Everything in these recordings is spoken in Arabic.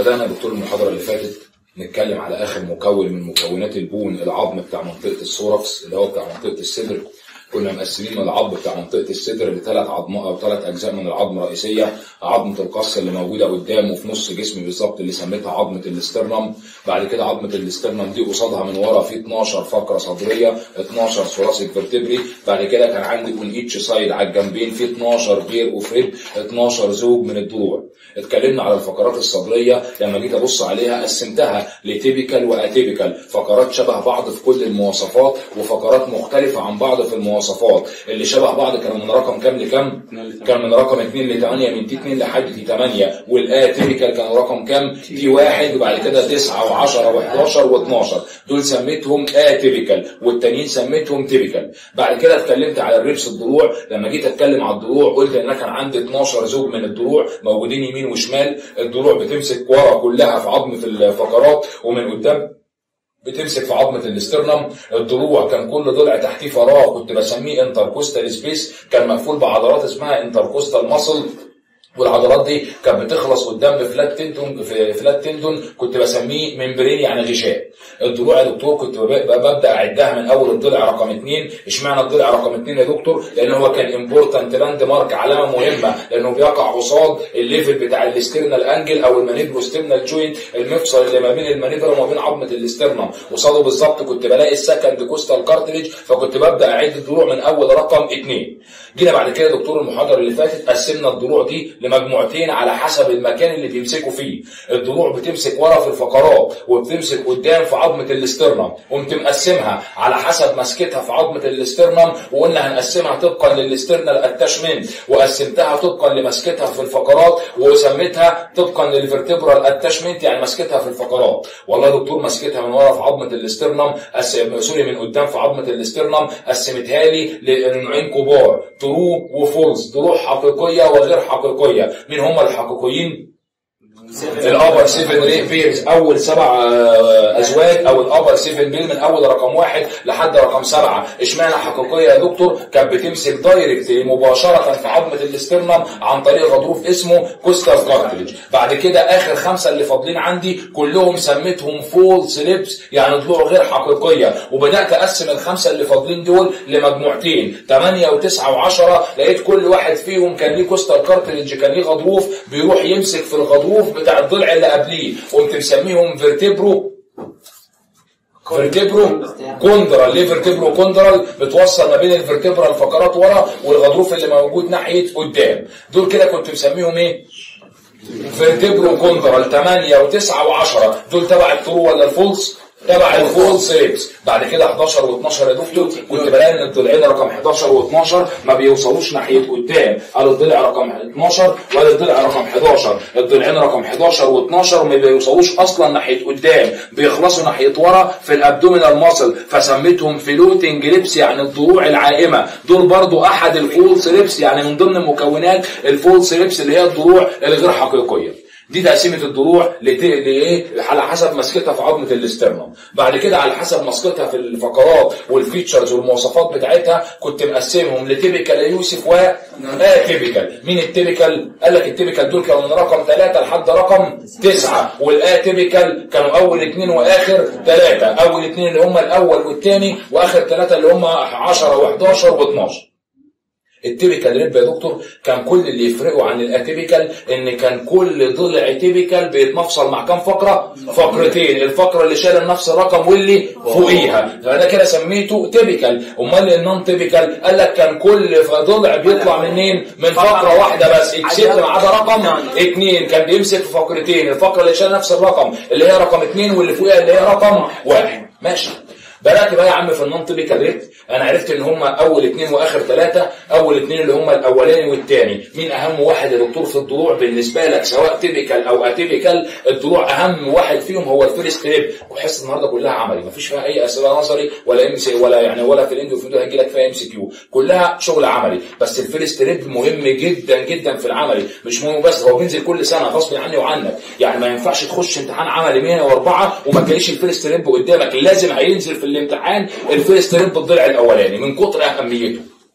بدأنا دكتور المحاضرة اللي فاتت نتكلم على آخر مكون من مكونات البون، العظم بتاع منطقة الثوركس اللي هو بتاع منطقة الصدر. كنا مقسمين العظم بتاع منطقة الصدر لثلاث عظمات أو ثلاث أجزاء من العظم الرئيسية. عظمة القص اللي موجودة قدام وفي نص جسمي بالظبط اللي سميتها عظمة الاسترنم. بعد كده عظمة الاسترنم دي قصادها من ورا في 12 فقرة صدرية، 12 ثوراسيك فيرتبري. بعد كده كان عندي اون ايتش سايد على الجنبين في 12 بير اوف ريب، 12 زوج من الضلوع. اتكلمنا على الفقرات الصدرية، لما جيت ابص عليها قسمتها لتيبيكال واتيبيكال، فقرات شبه بعض في كل المواصفات وفقرات مختلفة عن بعض في المواصفات. اللي شبه بعض كانوا من رقم كام لكام؟ كان من رقم 2 ل 8، من تي 2 لحد تي 8. والاتيبيكال كانوا رقم كام؟ تي 1 وبعد كده 9 و10 و11 و12. دول سميتهم اتيبيكال والتانيين سميتهم تيبيكال. بعد كده اتكلمت على الريبس الضلوع. لما جيت اتكلم على الضلوع قلت ان كان عندي 12 زوج من الضلوع موجودين يمين وشمال. الضلوع بتمسك ورا كلها في عظمة الفقرات، ومن قدام بتمسك في عظمة الاسترنم. الضلوع كان كل ضلع تحتيه فراغ كنت بسميه انتركوستال سبيس، كان مقفول بعضلات اسمها انتركوستال ماسل، والعضلات دي كانت بتخلص قدام بفلات تندون، في فلات تندون كنت بسميه ممبرين يعني غشاء. الضلوع يا دكتور كنت ببدا اعدها من اول الضلع رقم 2. اشمعنى الضلع رقم 2 يا دكتور؟ لان هو كان امبورتنت لاند مارك، علامه مهمه، لانه بيقع قصاد الليفل بتاع الاسترنال انجل او المانيبروسترنال جوينت، المفصل اللي ما بين المانيبرا وما بين عظمه الاسترنم. قصاده بالظبط كنت بلاقي السكند كوستال كارتريج، فكنت ببدا اعد الضلوع من اول رقم 2. جينا بعد كده دكتور المحاضره اللي فاتت قسمنا الضلوع دي لمجموعتين على حسب المكان اللي بيمسكوا فيه. الضلوع بتمسك ورا في الفقرات وبتمسك قدام في عظمه الاسترنم، قمت مقسمها على حسب مسكتها في عظمه الاسترنم، وقلنا هنقسمها طبقا للاسترنال اتاشمنت، وقسمتها طبقا لمسكتها في الفقرات، وسميتها طبقا للفرتبرال اتاشمنت يعني مسكتها في الفقرات. والله يا دكتور مسكتها من ورا في عظمه الاسترنم، سوري من قدام في عظمه الاسترنم، قسمتها لي لنوعين كبار، ترو وفولس، ضلوع حقيقيه وغير حقيقيه. مين هم الحقيقيين؟ الابر 7 بيرز، اول 7 ازواج، او الابر 7 بير من اول رقم 1 لحد رقم 7. اشمعنى حقيقيه يا دكتور؟ كانت بتمسك دايركت مباشره في عظمه الاسترنم عن طريق غضروف اسمه كوستال كارتريج. بعد كده اخر 5 اللي فاضلين عندي كلهم سميتهم فولس ليبس يعني ضلوع غير حقيقيه، وبدات اقسم ال5 اللي فاضلين دول لمجموعتين 8 و9 و10. لقيت كل واحد فيهم كان ليه كوستال كارتريج، كان ليه غضروف بيروح يمسك في الغضروف بتاع الضلع اللي قبليه، قمت مسميهم فيرتبرو كوندرال. ليه فيرتبرو كوندرال؟ بتوصل ما بين الفيرتبرا الفقرات ورا والغضروف اللي موجود ناحيه قدام. دول كده كنت مسميهم ايه؟ فيرتبرو كوندرال. 8 و9 و10 دول تبع الترو ولا الفولس؟ تبع الفولس ريبس. بعد كده 11 و12 يا دكتور كنت بلاقي ان الضلعين رقم 11 و12 ما بيوصلوش ناحيه قدام، قالوا الضلع رقم 12 ولا الضلع رقم 11. الضلعين رقم 11 و12 ما بيوصلوش اصلا ناحيه قدام، بيخلصوا ناحيه ورا في الابدومينال ماسل، فسميتهم فلوتنج ريبس يعني الضلوع العائمه. دول برضو احد الفولس ريبس، يعني من ضمن مكونات الفولس ريبس اللي هي الضلوع الغير حقيقيه. دي تقسيمه الضلوع لايه؟ على حسب مسكتها في عظمه الاسترنم. بعد كده على حسب مسكتها في الفقرات والفيتشرز والمواصفات بتاعتها كنت مقسمهم لتيبيكال يا يوسف واتيبيكال. مين التيبيكال؟ قال لك التيبيكال دول كانوا من رقم 3 لحد رقم 9، والاتيبيكال كانوا اول 2 واخر 3. اول 2 اللي هم الاول والثاني، واخر 3 اللي هم 10 و11 و12. التيبيكال ريب يا دكتور كان كل اللي يفرقوا عن الاتيبيكال ان كان كل ضلع تيبيكال بيتمفصل مع كام فقره؟ فقرتين، الفقره اللي شايله نفس الرقم واللي فوقيها، فانا كده سميته تيبيكال. امال النون تيبيكال قال لك كان كل ضلع بيطلع منين؟ من فقره واحده بس، اكسبت ما عدا رقم 2 كان بيمسك في فقرتين، الفقره اللي شايله نفس الرقم اللي هي رقم 2 واللي فوقيها اللي هي رقم 1. ماشي. بدأت بقى يا عم في النون تيبيكال ريب. انا عرفت ان هم اول 2 واخر 3. اول 2 اللي هم الاولاني والثاني. مين اهم واحد يا دكتور في الضلوع بالنسبه لك سواء تيبيكال او اتيبيكال؟ الضلوع اهم واحد فيهم هو الفيرست ريب. وحصه النهارده كلها عملي، مفيش فيها اي اسئله نظري ولا ام سي ولا في الاندو فيديو هيجي لك فيها ام سي كيو، كلها شغل عملي. بس الفيرست ريب مهم جدا جدا في العملي، مش مهم بس، هو بينزل كل سنه غصب عني وعنك، يعني ما ينفعش تخش امتحان عملي 104 وما تلاقيش الفيرست ريب قدامك، لازم هينزل في الامتحان الفيرست ريب الضلع الاولاني من كتر اهميته.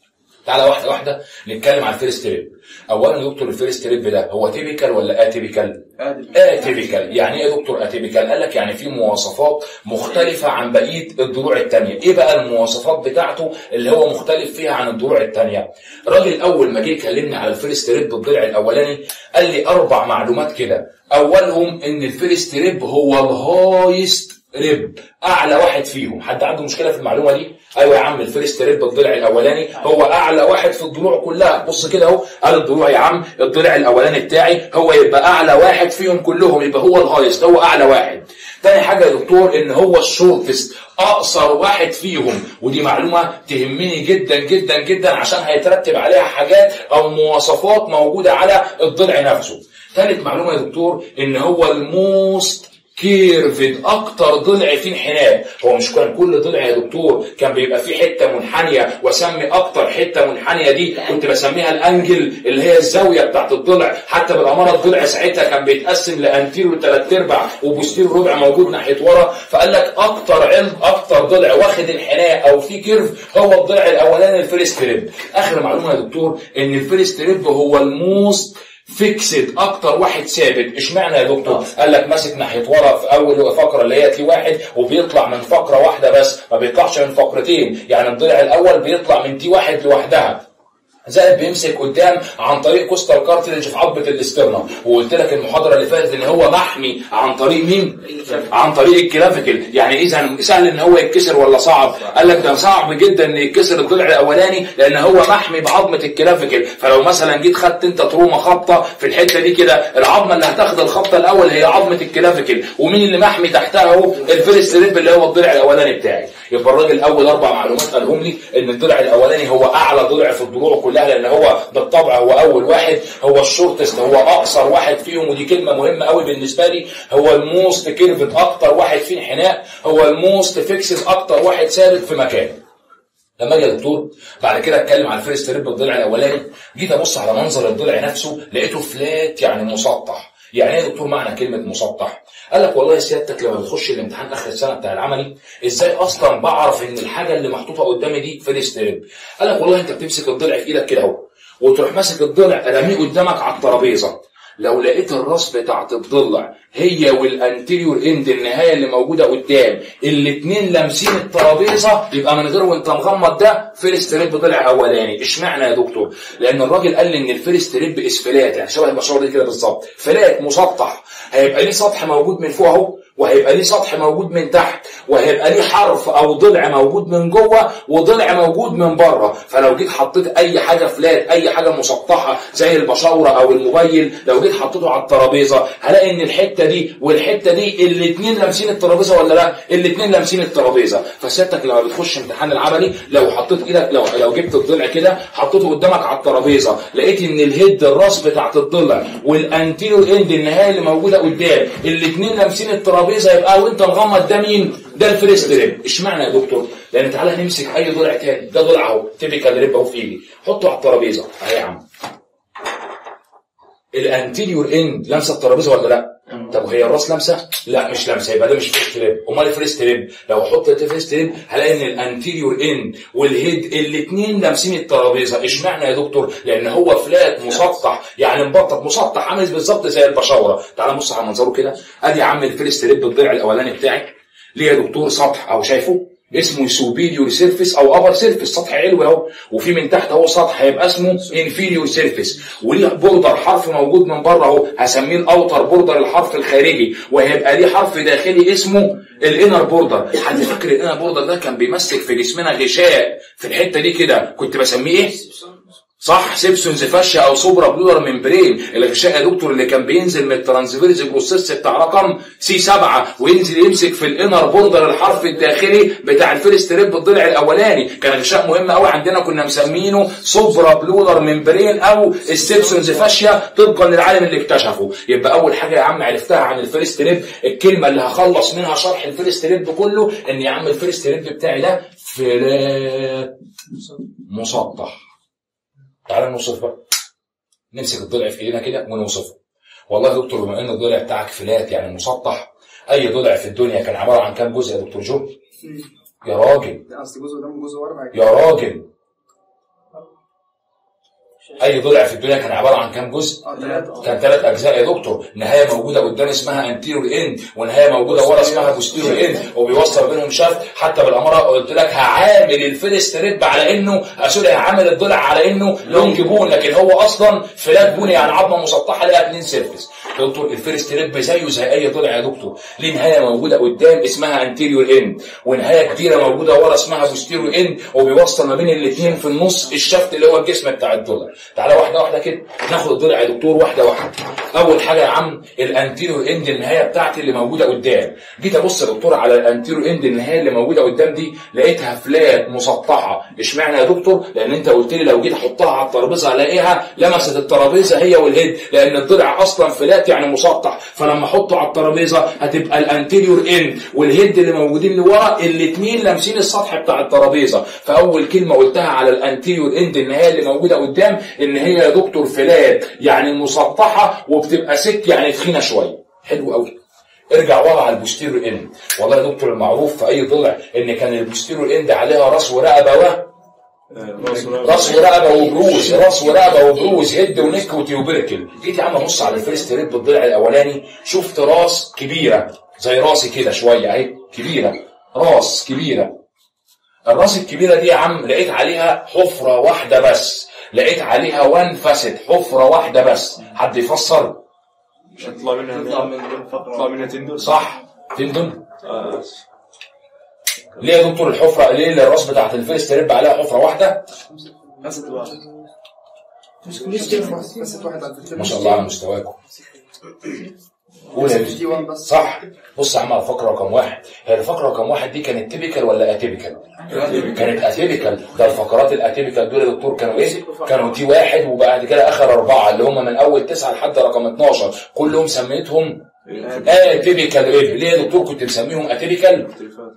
تعالى واحده واحده نتكلم عن الفيرست ريب. اولا يا دكتور الفيرست ريب ده هو تيبيكال ولا اتيبيكال؟ اتيبيكال. يعني ايه يا دكتور اتيبيكال؟ قال لك يعني في مواصفات مختلفه عن بقيه الضلوع الثانيه. ايه بقى المواصفات بتاعته اللي هو مختلف فيها عن الضلوع الثانيه؟ الراجل اول ما جه يكلمني على الفيرست ريب الضلع الاولاني قال لي 4 معلومات كده. اولهم ان الفيرست ريب هو الهايست ريب، اعلى واحد فيهم. حد عنده مشكله في المعلومه دي؟ ايوه يا عم، الفيرست ريب الضلع الاولاني هو اعلى واحد في الضلوع كلها. بص كده اهو، قال الضلوع يا عم الضلع الاولاني بتاعي هو يبقى اعلى واحد فيهم كلهم، يبقى هو الهايست، هو اعلى واحد. تاني حاجه يا دكتور ان هو الشورتست، اقصر واحد فيهم، ودي معلومه تهمني جدا جدا جدا عشان هيترتب عليها حاجات او مواصفات موجوده على الضلع نفسه. ثالث معلومه يا دكتور ان هو الموست كيرفد، اكتر ضلع فيه انحناء. هو مش كان كل ضلع يا دكتور كان بيبقى فيه حته منحنيه، واسمي اكتر حته منحنيه دي كنت بسميها الانجل اللي هي الزاويه بتاعت الضلع. حتى بالاماره الضلع ساعتها كان بيتقسم لانتيريور 3/4 وبوستيريور ربع موجود ناحيه ورا. فقال لك اكتر ضلع واخد انحناء او فيه كيرف هو الضلع الاولاني الفيرست ريب. اخر معلومه يا دكتور ان الفيرست ريب هو الموست فيكسد، اكتر واحد ثابت. اشمعنى يا دكتور؟ قال لك ماسك ناحيه ورا في اول فقره اللي هي تي واحد، وبيطلع من فقره واحده بس، ما بيطلعش من فقرتين. يعني الضلع الاول بيطلع من تي واحد لوحدها، زائد بيمسك قدام عن طريق كوستال كارتلج في عظمه الاسترنم. وقلت لك المحاضره اللي فاتت ان هو محمي عن طريق مين؟ عن طريق الكلافيكل. يعني اذا سهل ان هو يتكسر ولا صعب؟ قال لك ده صعب جدا ان يتكسر الضلع الاولاني لان هو محمي بعظمه الكلافيكل. فلو مثلا جيت خدت انت تروما خبطه في الحته دي كده، العظمه اللي هتاخد الخبطه الاول هي عظمه الكلافيكل، ومين اللي محمي تحتها؟ هو الفيرست ريب اللي هو الضلع الاولاني بتاعي. يبقى الراجل اول 4 معلومات قالهم لي ان الضلع الاولاني هو اعلى ضلع في الضلوع كلها، لان هو بالطبع هو اول واحد، هو الشورتست، هو اقصر واحد فيهم، ودي كلمه مهمه قوي بالنسبه لي. هو الموست كيرفد، اكتر واحد فيه انحناء. هو الموست فيكسد، اكتر واحد ثابت في مكانه. لما اجي يا دكتور بعد كده اتكلم عن الفيرست ريب الضلع الاولاني، جيت ابص على منظر الضلع نفسه لقيته فلات، يعني مسطح. يعني ايه يا دكتور معنى كلمه مسطح؟ قال لك والله سيادتك لما بتخش الامتحان اخر السنه بتاع العملي، ازاي اصلا بعرف ان الحاجه اللي محطوطه قدامي دي فيرست ريب؟ قال لك والله انت بتمسك الضلع في ايدك كده اهو، وتروح ماسك الضلع راميه قدامك على الترابيزه. لو لقيت الراس بتاعت الضلع هي والانتيريور اند النهايه اللي موجوده قدام الاثنين لامسين الترابيزه، يبقى من غير وانت مغمض ده فيرست ريب ضلع اولاني. اشمعنى يا دكتور؟ لان الراجل قال لي ان الفيرست ريب اسفلات، يعني شبه المشاور دي كده بالظبط، فلات مسطح. هيبقى ليه سطح موجود من فوق اهو، وهيبقى ليه سطح موجود من تحت، وهيبقى ليه حرف او ضلع موجود من جوه وضلع موجود من بره. فلو جيت حطيت اي حاجه فلات، اي حاجه مسطحه زي البشاوره او الموبايل، لو جيت حطيته على الترابيزه هلاقي ان الحته دي والحته دي الاثنين لامسين الترابيزه ولا لا؟ الاثنين لامسين الترابيزه. فسيادتك لما بتخش امتحان العملي لو حطيت ايدك، لو جبت الضلع كده حطيته قدامك على الترابيزه، لقيت ان الهيد الراس بتاعت الضلع والانتيريور اند النهايه اللي موجوده قدام الاثنين لامسين الترابيزه، يبقى وانت مغمض ده مين؟ ده الفيرست ريب. اشمعنى يا دكتور؟ لان تعالى نمسك اي ضلع تاني، ده ضلع اهو تيبيكال ريب اهو في ايدي، حطه على الترابيزه اهي يا عم. الانتيريور اند لامسه الترابيزه ولا لا؟ طب وهي الراس لامسه؟ لا مش لامسه، يبقى ده مش فيرست ريب. امال الفيرست ريب لو حطيت الفيرست ريب هلاقي ان الانتيريور اند والهيد الاثنين لامسين الترابيزه. اشمعنى يا دكتور؟ لان هو فلات مسطح، يعني مبطط مسطح، عامل بالظبط زي البشاوره. تعال نبص على منظره كده، ادي يا عم الفيرست ريب الضلع الاولاني بتاعي، ليه يا دكتور سطح اهو شايفه اسمه سوبيريور سيرفيس او ابر سيرفيس، سطح علوي اهو، وفي من تحت اهو سطح هيبقى اسمه انفيريور سيرفيس، وليه بوردر حرف موجود من بره اهو هسميه الاوتر بوردر الحرف الخارجي، وهيبقى ليه حرف داخلي اسمه الانر بوردر. حد فاكر الانر بوردر ده كان بيمسك في جسمنا غشاء في الحته دي كده، كنت بسميه ايه؟ صح، سيبسونز فاشيا او سوبرا بلورال ممبرين. الغشاء يا دكتور اللي كان بينزل من الترانسفيرز بروسيس بتاع رقم سي 7 وينزل يمسك في الانر بوردر الحرف الداخلي بتاع الفيرست ريب الضلع الاولاني. كان غشاء مهم قوي عندنا، كنا مسمينه سوبرا بلورال ممبرين او السيبسونز فاشيا طبقا للعالم اللي اكتشفه. يبقى اول حاجه يا عم عرفتها عن الفيرست ريب، الكلمه اللي هخلص منها شرح الفيرست ريب كله، ان يا عم الفيرست ريب بتاعي ده فلات مسطح. تعالى نوصف بقى، نمسك الضلع في ايدينا كده ونوصفه. والله يا دكتور بما ان الضلع بتاعك فلات يعني مسطح، اي ضلع في الدنيا كان عباره عن كام جزء يا دكتور جو؟ يا راجل لا اصل جزء قدام وجزء ورا. يا راجل اي ضلع في الدنيا كان عباره عن كام جزء؟ كان 3 اجزاء يا دكتور. نهايه موجوده قدام اسمها انتيرور اند، ونهايه موجوده ورا اسمها بوستيرور اند، وبيوصل بينهم شافت. حتى بالاماره قلت لك هعامل الفيرست ريب على انه سوري، هعامل الضلع على انه لونج بون، لكن هو اصلا فلات بون، يعني عظمه مسطحه لها 2 سيرفيس. دكتور الفيرست ريب زيه زي اي ضلع يا دكتور، ليه نهايه موجوده قدام اسمها انتيريور اند، ونهايه كبيره موجوده ورا اسمها بوستيريور اند، وبيوصل ما بين الاثنين في النص الشفت اللي هو الجسم بتاع الضلع. تعالى واحده واحده كده ناخد الضلع يا دكتور واحده واحده. اول حاجه يا عم الانتيريور اند، النهايه بتاعتي اللي موجوده قدام. جيت ابص يا دكتور على الانتيريور اند، النهايه اللي موجوده قدام دي لقيتها فلات مسطحه. اشمعنى يا دكتور؟ لان انت قلت لي لو جيت احطها على الترابيزه الاقيها لمست الترابيزه هي والهيد، لان الضلع اصلا فلات يعني مسطح، فلما احطه على الترابيزه هتبقى الانتيريور اند والهيد اللي موجودين اللي ورا الاثنين لامسين السطح بتاع الترابيزه. فاول كلمه قلتها على الانتيريور اند النهايه اللي موجوده قدام ان هي يا دكتور فلات يعني مسطحه، وبتبقى سك يعني تخينه شويه. حلو قوي. ارجع ورا على البوستيريور اند. والله يا دكتور المعروف في اي ضلع ان كان البوستيريور اند عليها راس ورقبه راس ورقبه وبروز، راس ورقبه وبروز، هيد ونك وتيوبركل. جيت يا عم ابص على الفيرست ريب بالضلع الاولاني، شفت راس كبيره زي راسي كده شويه اهي، كبيره، راس كبيره. الراس الكبيره دي يا عم لقيت عليها حفره واحده بس، لقيت عليها وان فاسد، حفره واحده بس. حد يفسر؟ مش هتطلع منها تندون. صح، تندون. ليه يا دكتور الحفره؟ ليه الراس بتاعت الفيرست ريب عليها حفره واحده؟ ما شاء الله على مستواكم. قول يا باشا. صح. بص يا عم على الفقره رقم 1، هي الفقره رقم 1 دي كانت تيبيكال ولا اتيبيكال؟ كانت اتيبيكال. ده الفقرات الاتيبيكال دول يا دكتور كانوا ايه؟ كانوا تي 1 وبعد كده اخر 4 اللي هم من اول 9 لحد رقم 12 كلهم سميتهم اتيبيكال ريب. ليه يا دكتور كنت مسميهم اتيبيكال؟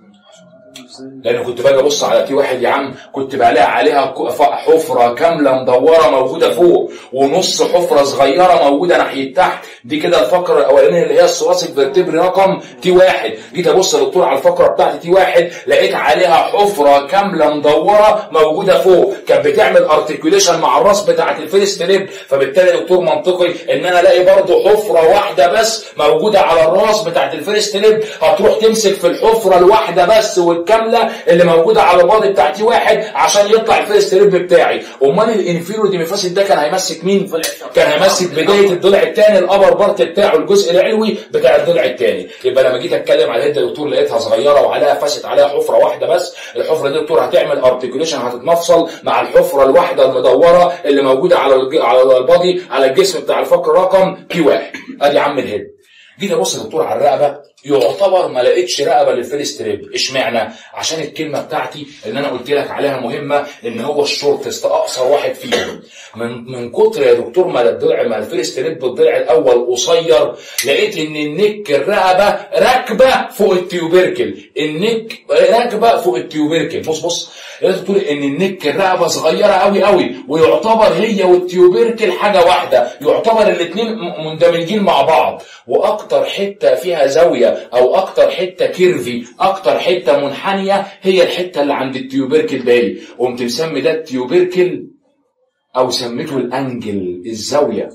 لان كنت باجي ابص على تي 1 يا عم كنت بلاقي عليها حفره كامله مدوره موجوده فوق، ونص حفره صغيره موجوده ناحيه تحت. دي كده الفقره الاولانيه اللي هي الثوراسيك فيرتبري رقم تي 1. جيت ابص يا دكتور على الفقره بتاعت تي 1 لقيت عليها حفره كامله مدوره موجوده فوق، كانت بتعمل ارتكيوليشن مع الراس بتاعت الفيرست ريب. فبالتالي يا دكتور منطقي ان انا الاقي برضه حفره واحده بس موجوده على الراس بتاعت الفيرست ريب، هتروح تمسك في الحفره الواحده بس والكامله اللي موجوده على البادي بتاع تي 1 عشان يطلع الفيرست ريب بتاعي. امال الانفيرو ديميفاسيد ده كان هيمسك مين؟ كان هيمسك بدايه الضلع الثاني، الابر بارت بتاعه، الجزء العلوي بتاع الضلع الثاني. يبقى لما جيت اتكلم على الهيد يا دكتور لقيتها صغيره وعليها فاسد، عليها حفره واحده بس. الحفره دي يا دكتور هتعمل ارتكيوليشن، هتتمفصل مع الحفره الواحده المدوره اللي موجوده على البادي على الجسم بتاع الفقر رقم تي 1. ادي يا عم الهيد. جيت ابص يا دكتور على الرقبه، يعتبر ما لقيتش رقبه للفيرست ريب. اشمعنى؟ عشان الكلمه بتاعتي اللي انا قلت لك عليها مهمه، ان هو الشورتست، اقصر واحد فيهم. من كتر يا دكتور ما الضلع ما الفيرست ريب الضلع الاول قصير، لقيت ان النك الرقبه راكبه فوق التيوبركل، النك راكبه فوق التيوبركل. بص لازم تقول ان النك الرقبه صغيره قوي قوي، ويعتبر هي والتيوبركل حاجه واحده، يعتبر الاثنين مندمجين مع بعض. واكتر حته فيها زاويه او اكتر حته كيرفي، اكتر حته منحنيه هي الحته اللي عند التيوبركل دي. قمت مسمي ده التيوبركل او سميته الانجل، الزاويه.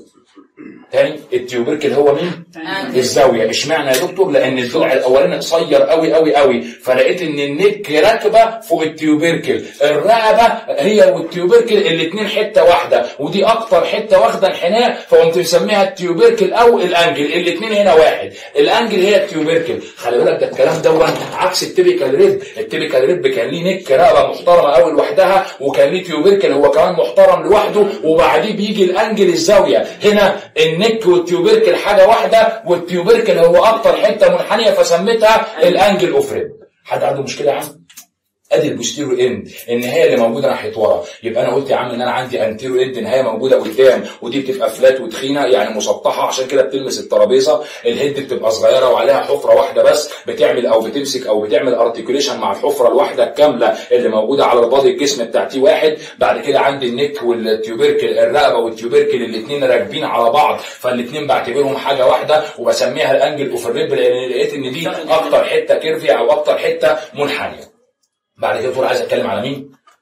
تاني التيوبركل هو مين؟ الزاويه. اشمعنى يا دكتور؟ لان الضلع الاولاني قصير قوي قوي قوي، فلقيت ان النك راكبه فوق التيوبركل، الرقبه هي والتيوبركل الاثنين حته واحده، ودي اكتر حته واخده انحناء، فقمت مسميها التيوبركل او الانجل. الاثنين هنا واحد، الانجل هي التيوبركل. خلي بالك ده الكلام دون عكس التيبيكال ريب. التيبيكال ريب كان ليه نك رقبه محترمه قوي لوحدها، وكان ليه تيوبركل هو كمان محترم لوحده، وبعديه بيجي الانجل الزاويه. هنا النك والتيوبركل حاجه واحده، والتيوبركل هو اكتر حته منحنيه فسميتها الانجل اوف ريب. حد عنده مشكله يا عم؟ ادي البوستيرو اند النهايه اللي موجوده ناحيه ورا. يبقى انا قلت يا عم ان انا عندي انتيرو اند نهايه موجوده قدام، ودي بتبقى فلات وتخينه يعني مسطحه، عشان كده بتلمس الترابيزه. الهيد بتبقى صغيره وعليها حفره واحده بس، بتعمل او بتمسك او بتعمل ارتكيوليشن مع الحفره الواحده الكامله اللي موجوده على البادي الجسم بتاع تي 1. بعد كده عندي النك والتيوبركل، الرقبه والتيوبركل الاثنين راكبين على بعض، فالاثنين بعتبرهم حاجه واحده وبسميها الانجل اوف الريب، لان لقيت ان دي اكتر حته كيرفي او اكتر حته منحنيه. بعد كده تقول عايز اتكلم على مين؟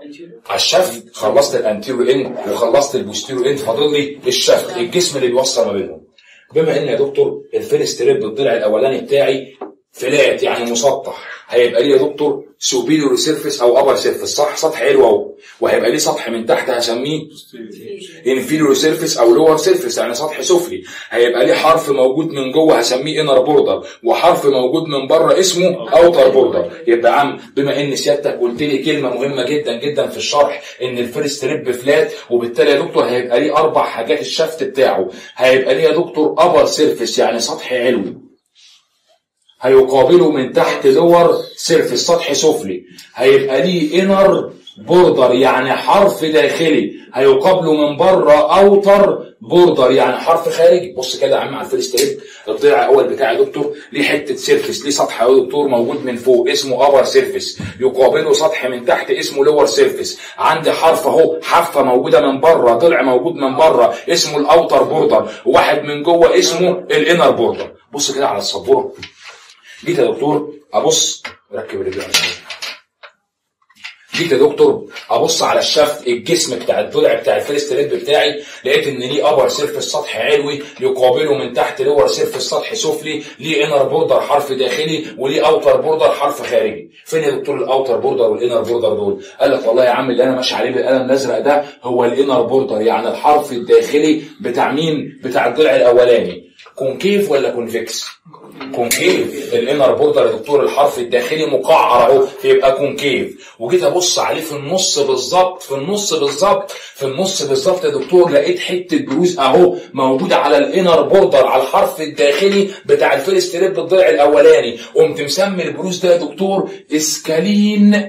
على الشفت خلصت الانتيرو اند وخلصت البوستيرو اند، فاضل لي الشفت، الجسم اللي بيوصل ما بينهم. بما ان يا دكتور الفيرست ريب الضلع الاولاني بتاعي فلات يعني مسطح، هيبقى لي يا دكتور سوبيريور سيرفيس او ابر سيرفيس، صح؟ سطح حلو اهو، وهيبقى لي سطح من تحت هسميه انفيريور سيرفيس او لور سيرفيس يعني سطح سفلي. هيبقى لي حرف موجود من جوه هسميه انر بوردر، وحرف موجود من بره اسمه اوتر بوردر. يبقى عم بما ان سيادتك قلت لي كلمه مهمه جدا جدا في الشرح ان الفيرست ريب فلات، وبالتالي يا دكتور هيبقى لي 4 حاجات الشفت بتاعه. هيبقى لي يا دكتور ابر سيرفيس يعني سطح علوي، هيقابله من تحت لور سيرفيس سطح سفلي. هيبقى ليه انر بوردر يعني حرف داخلي، هيقابله من بره اوتر بوردر يعني حرف خارجي. بص كده يا عم على الفيرست ريب الضلع الاول بتاعي يا دكتور ليه حته سيرفيس، ليه سطح يا دكتور موجود من فوق اسمه ابر سيرفيس، يقابله سطح من تحت اسمه لور سيرفيس. عندي حرف اهو، حافه موجوده من بره، ضلع موجود من بره اسمه الاوتر بوردر، وواحد من جوه اسمه الانر بوردر. بص كده على السبوره. جيت يا دكتور ابص، ركب الرجل على الشفت. جيت يا دكتور ابص على الشفت الجسم بتاع الضلع بتاع الفيرست ريب بتاعي، لقيت ان ليه ابر سيرفيس سطح علوي يقابله من تحت لور سيرفيس سطح سفلي، ليه انر بوردر حرف داخلي، وليه اوتر بوردر حرف خارجي. فين يا دكتور الاوتر بوردر والانر بوردر دول؟ قال لك والله يا عم اللي انا ماشي عليه بالقلم الازرق ده هو الانر بوردر، يعني الحرف الداخلي بتاع مين؟ بتاع الضلع الاولاني. كونكيف ولا كونفكس؟ كونكيف. الانر بوردر يا دكتور الحرف الداخلي مقعر اهو فيبقى كونكيف. وجيت ابص عليه في النص بالظبط، في النص بالظبط يا دكتور لقيت حته بروز اهو موجوده على الانر بوردر على الحرف الداخلي بتاع الفيرست ريب الضلع الاولاني. قمت مسمي البروز ده يا دكتور اسكالين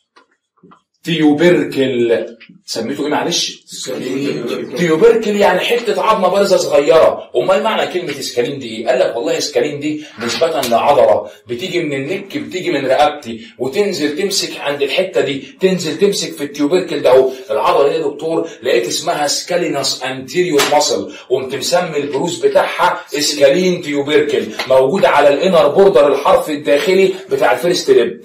تيوبركل. سميته ايه معلش؟ تيوبركل يعني حته عظمه بارزه صغيره. امال معنى كلمه اسكالين دي ايه؟ قال لك والله اسكالين دي نسبه لعضله بتيجي من النك، بتيجي من رقبتي وتنزل تمسك عند الحته دي، تنزل تمسك في التيوبركل ده اهو. العضله دي يا دكتور لقيت اسمها سكالينس انتيريور ماسل، قمت مسمي البروز بتاعها اسكالين تيوبركل، موجوده على الانر بوردر الحرف الداخلي بتاع الفيرست ريب.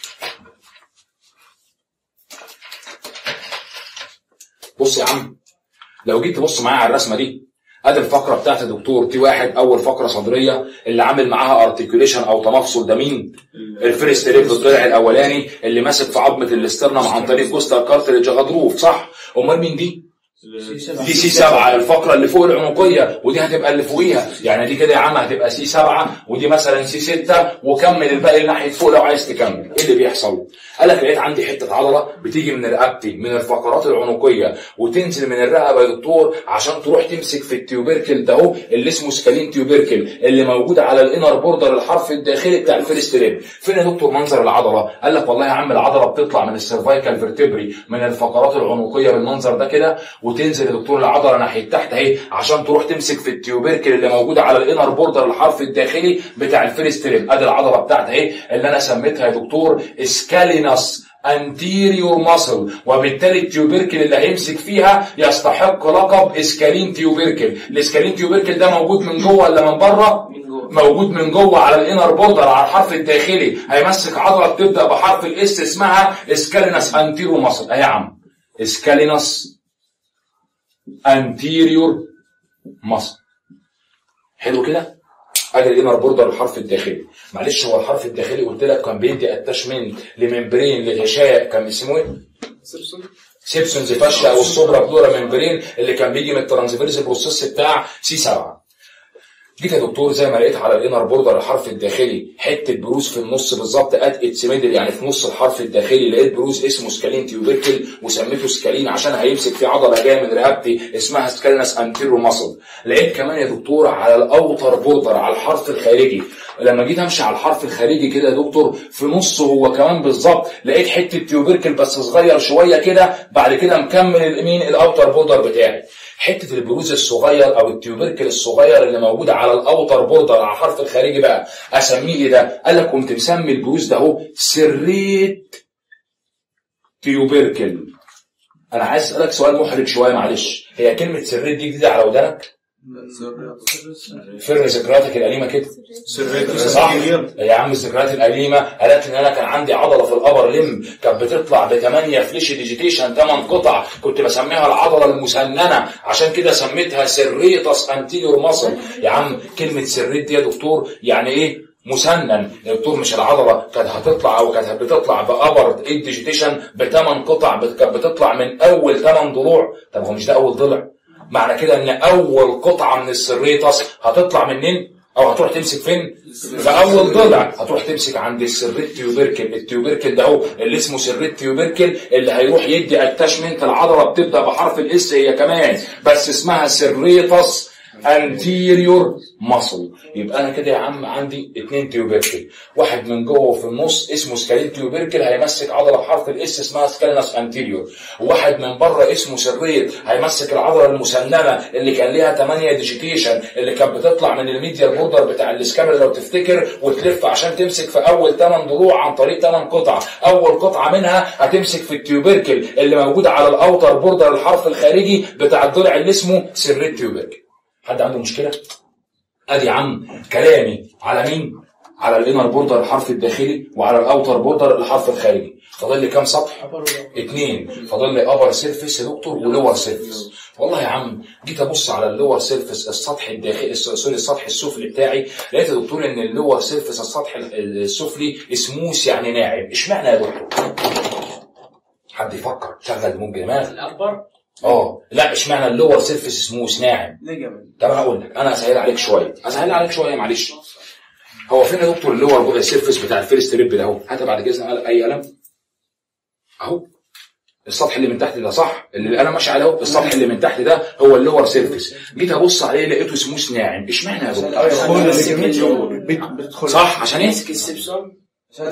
بص يا عم لو جيت تبص معايا على الرسمه دي، ادي الفقره بتاعت الدكتور تي واحد اول فقره صدريه اللي عامل معاها ارتكيوليشن او تمفصل. ده مين؟ الفيرست ريب الضلع الاولاني اللي ماسك في عظمه الاسترنم عن طريق كوستال كارتريج غضروف، صح؟ امال مين دي؟ دي سي 7 الفقره اللي فوق العنقيه، ودي هتبقى اللي فوقيها، يعني دي كده يا عم هتبقى سي 7 ودي مثلا سي 6 وكمل الباقي ناحيه فوق لو عايز تكمل. ايه اللي بيحصل؟ قال لك لقيت عندي حته عضله بتيجي من رقبتي من الفقرات العنقيه وتنزل من الرقبه يا دكتور عشان تروح تمسك في التيوبركل ده اهو اللي اسمه سكالين تيوبركل اللي موجود على الانر بوردر الحرف الداخلي بتاع الفيرست ريب. فين يا دكتور منظر العضله؟ قال لك والله يا عم العضله بتطلع من السيرفايكال فيرتبري من الفقرات العنقيه بالمنظر ده كده، وتنزل يا دكتور العضله ناحيه تحت اهي عشان تروح تمسك في التيوبركل اللي موجوده على الانر بوردر الحرف الداخلي بتاع الفيرست ريب. ادي العضله بتاعتها اهي اللي انا سميتها يا دكتور سكالينس انتيريور ماسل، وبالتالي التيوبركل اللي هيمسك فيها يستحق لقب اسكالين تيوبركل. الاسكالين تيوبركل ده موجود من جوه ولا من بره؟ موجود من جوه على الانر بوردر على الحرف الداخلي، هيمسك عضله بتبدا بحرف الاس اسمها اسكالينس انتيريور ماسل. اهي يا عم اسكالينس انتيريور ماسل. حلو كده؟ ادي الانر بوردر الحرف الداخلي. معلش هو الحرف الداخلي قلت لك كان بيدي اتاشمنت لممبرين لغشاء كان اسمه ايه؟ سيبسونز فاشيا او السوبرا بلورا ممبرين اللي كان بيجي من الترانسفيرس بروسيس بتاع سي 7. جيت يا دكتور زي ما لقيت على الانر بوردر الحرف الداخلي حته بروز في النص بالظبط ات اتس ميدل يعني في نص الحرف الداخلي، لقيت بروز اسمه سكالين تيوبركل وسميته سكالين عشان هيمسك في عضله جايه من رقبتي اسمها سكالينس انتيرو ماسل. لقيت كمان يا دكتور على الاوتر بوردر على الحرف الخارجي، لما جيت امشي على الحرف الخارجي كده يا دكتور في نصه هو كمان بالظبط لقيت حته تيوبركل بس صغير شويه كده، بعد كده مكمل اليمين الاوتر بوردر بتاعي. حته البروز الصغير او التيوبركل الصغير اللي موجود على الاوتر بوردر على الحرف الخارجي بقى اسميه ايه ده؟ قال لك قمت مسمي البروز ده اهو سريت تيوبركل. انا عايز اسالك سؤال محرج شويه معلش، هي كلمه سريت دي جديده على ودانك؟ فر ذكرياتك الأليمة كده صح يا عم. الذكريات الأليمة قالت لي ان انا كان عندي عضلة في الابر لم كانت بتطلع ب8 فليش ديجيتيشن 8 قطع، كنت بسميها العضلة المسننة، عشان كده سميتها سريتس انتيريور ماسل. يا عم كلمة سريت دي يا دكتور يعني ايه؟ مسنن يا دكتور. مش العضلة كانت هتطلع او كانت بتطلع بأبر ديجيتيشن ب8 قطع، كانت بتطلع من اول 8 ضلوع. طب هو مش ده اول ضلع؟ معنى كده ان اول قطعة من السريتس هتطلع منين؟ او هتروح تمسك فين؟ في اول ضلع هتروح تمسك عند السريت تيوبركل. التيوبركل ده هو اللي اسمه سريت تيوبركل، اللي هيروح يدي اتاشمنت. العضلة بتبدأ بحرف الاس هي كمان، بس اسمها سريتس anterior muscle. يبقى انا كده يا عم عندي 2 تيوبركل، واحد من جوه وفي النص اسمه سكالين تيوبركل هيمسك عضله بحرف الاس اسمها سكالينس انتيريور، وواحد من بره اسمه سريت هيمسك العضله المسننه اللي كان ليها 8 ديجيتيشن، اللي كانت بتطلع من الميديال بوردر بتاع الاسكابل لو تفتكر، وتلف عشان تمسك في اول 8 ضلوع عن طريق 8 قطع. اول قطعه منها هتمسك في التيوبركل اللي موجوده على الاوتر بوردر الحرف الخارجي بتاع الضلع اللي اسمه سريت تيوبركل. حد عنده مشكلة؟ ادي يا عم كلامي على مين؟ على الانر بوردر الحرف الداخلي وعلى الاوتر بوردر الحرف الخارجي. فاضل لي كام سطح؟ 2. فاضل لي ابر سيرفيس يا دكتور ولور سيرفيس. والله يا عم جيت ابص على اللور سيرفيس السطح الداخلي السطح السفلي بتاعي، لقيت يا دكتور ان اللور سيرفيس السطح السفلي سموث يعني ناعم. اشمعنى يا دكتور؟ حد يفكر، شغل دماغ دماغ. الاكبر لا اشمعنى اللور سيرفيس سموث ناعم؟ طب هقول لك انا اسهل عليك شويه معلش. هو فين يا دكتور اللور سيرفيس بتاع الفيرست ريب ده اهو؟ هات بعد كده اي قلم اهو. السطح اللي من تحت ده صح، اللي انا ماشي عليه اهو، السطح اللي من تحت ده هو اللور سيرفيس. جيت ابص عليه لقيته سموث ناعم. اشمعنى يا دكتور؟ صح عشان يمسك السبسون، عشان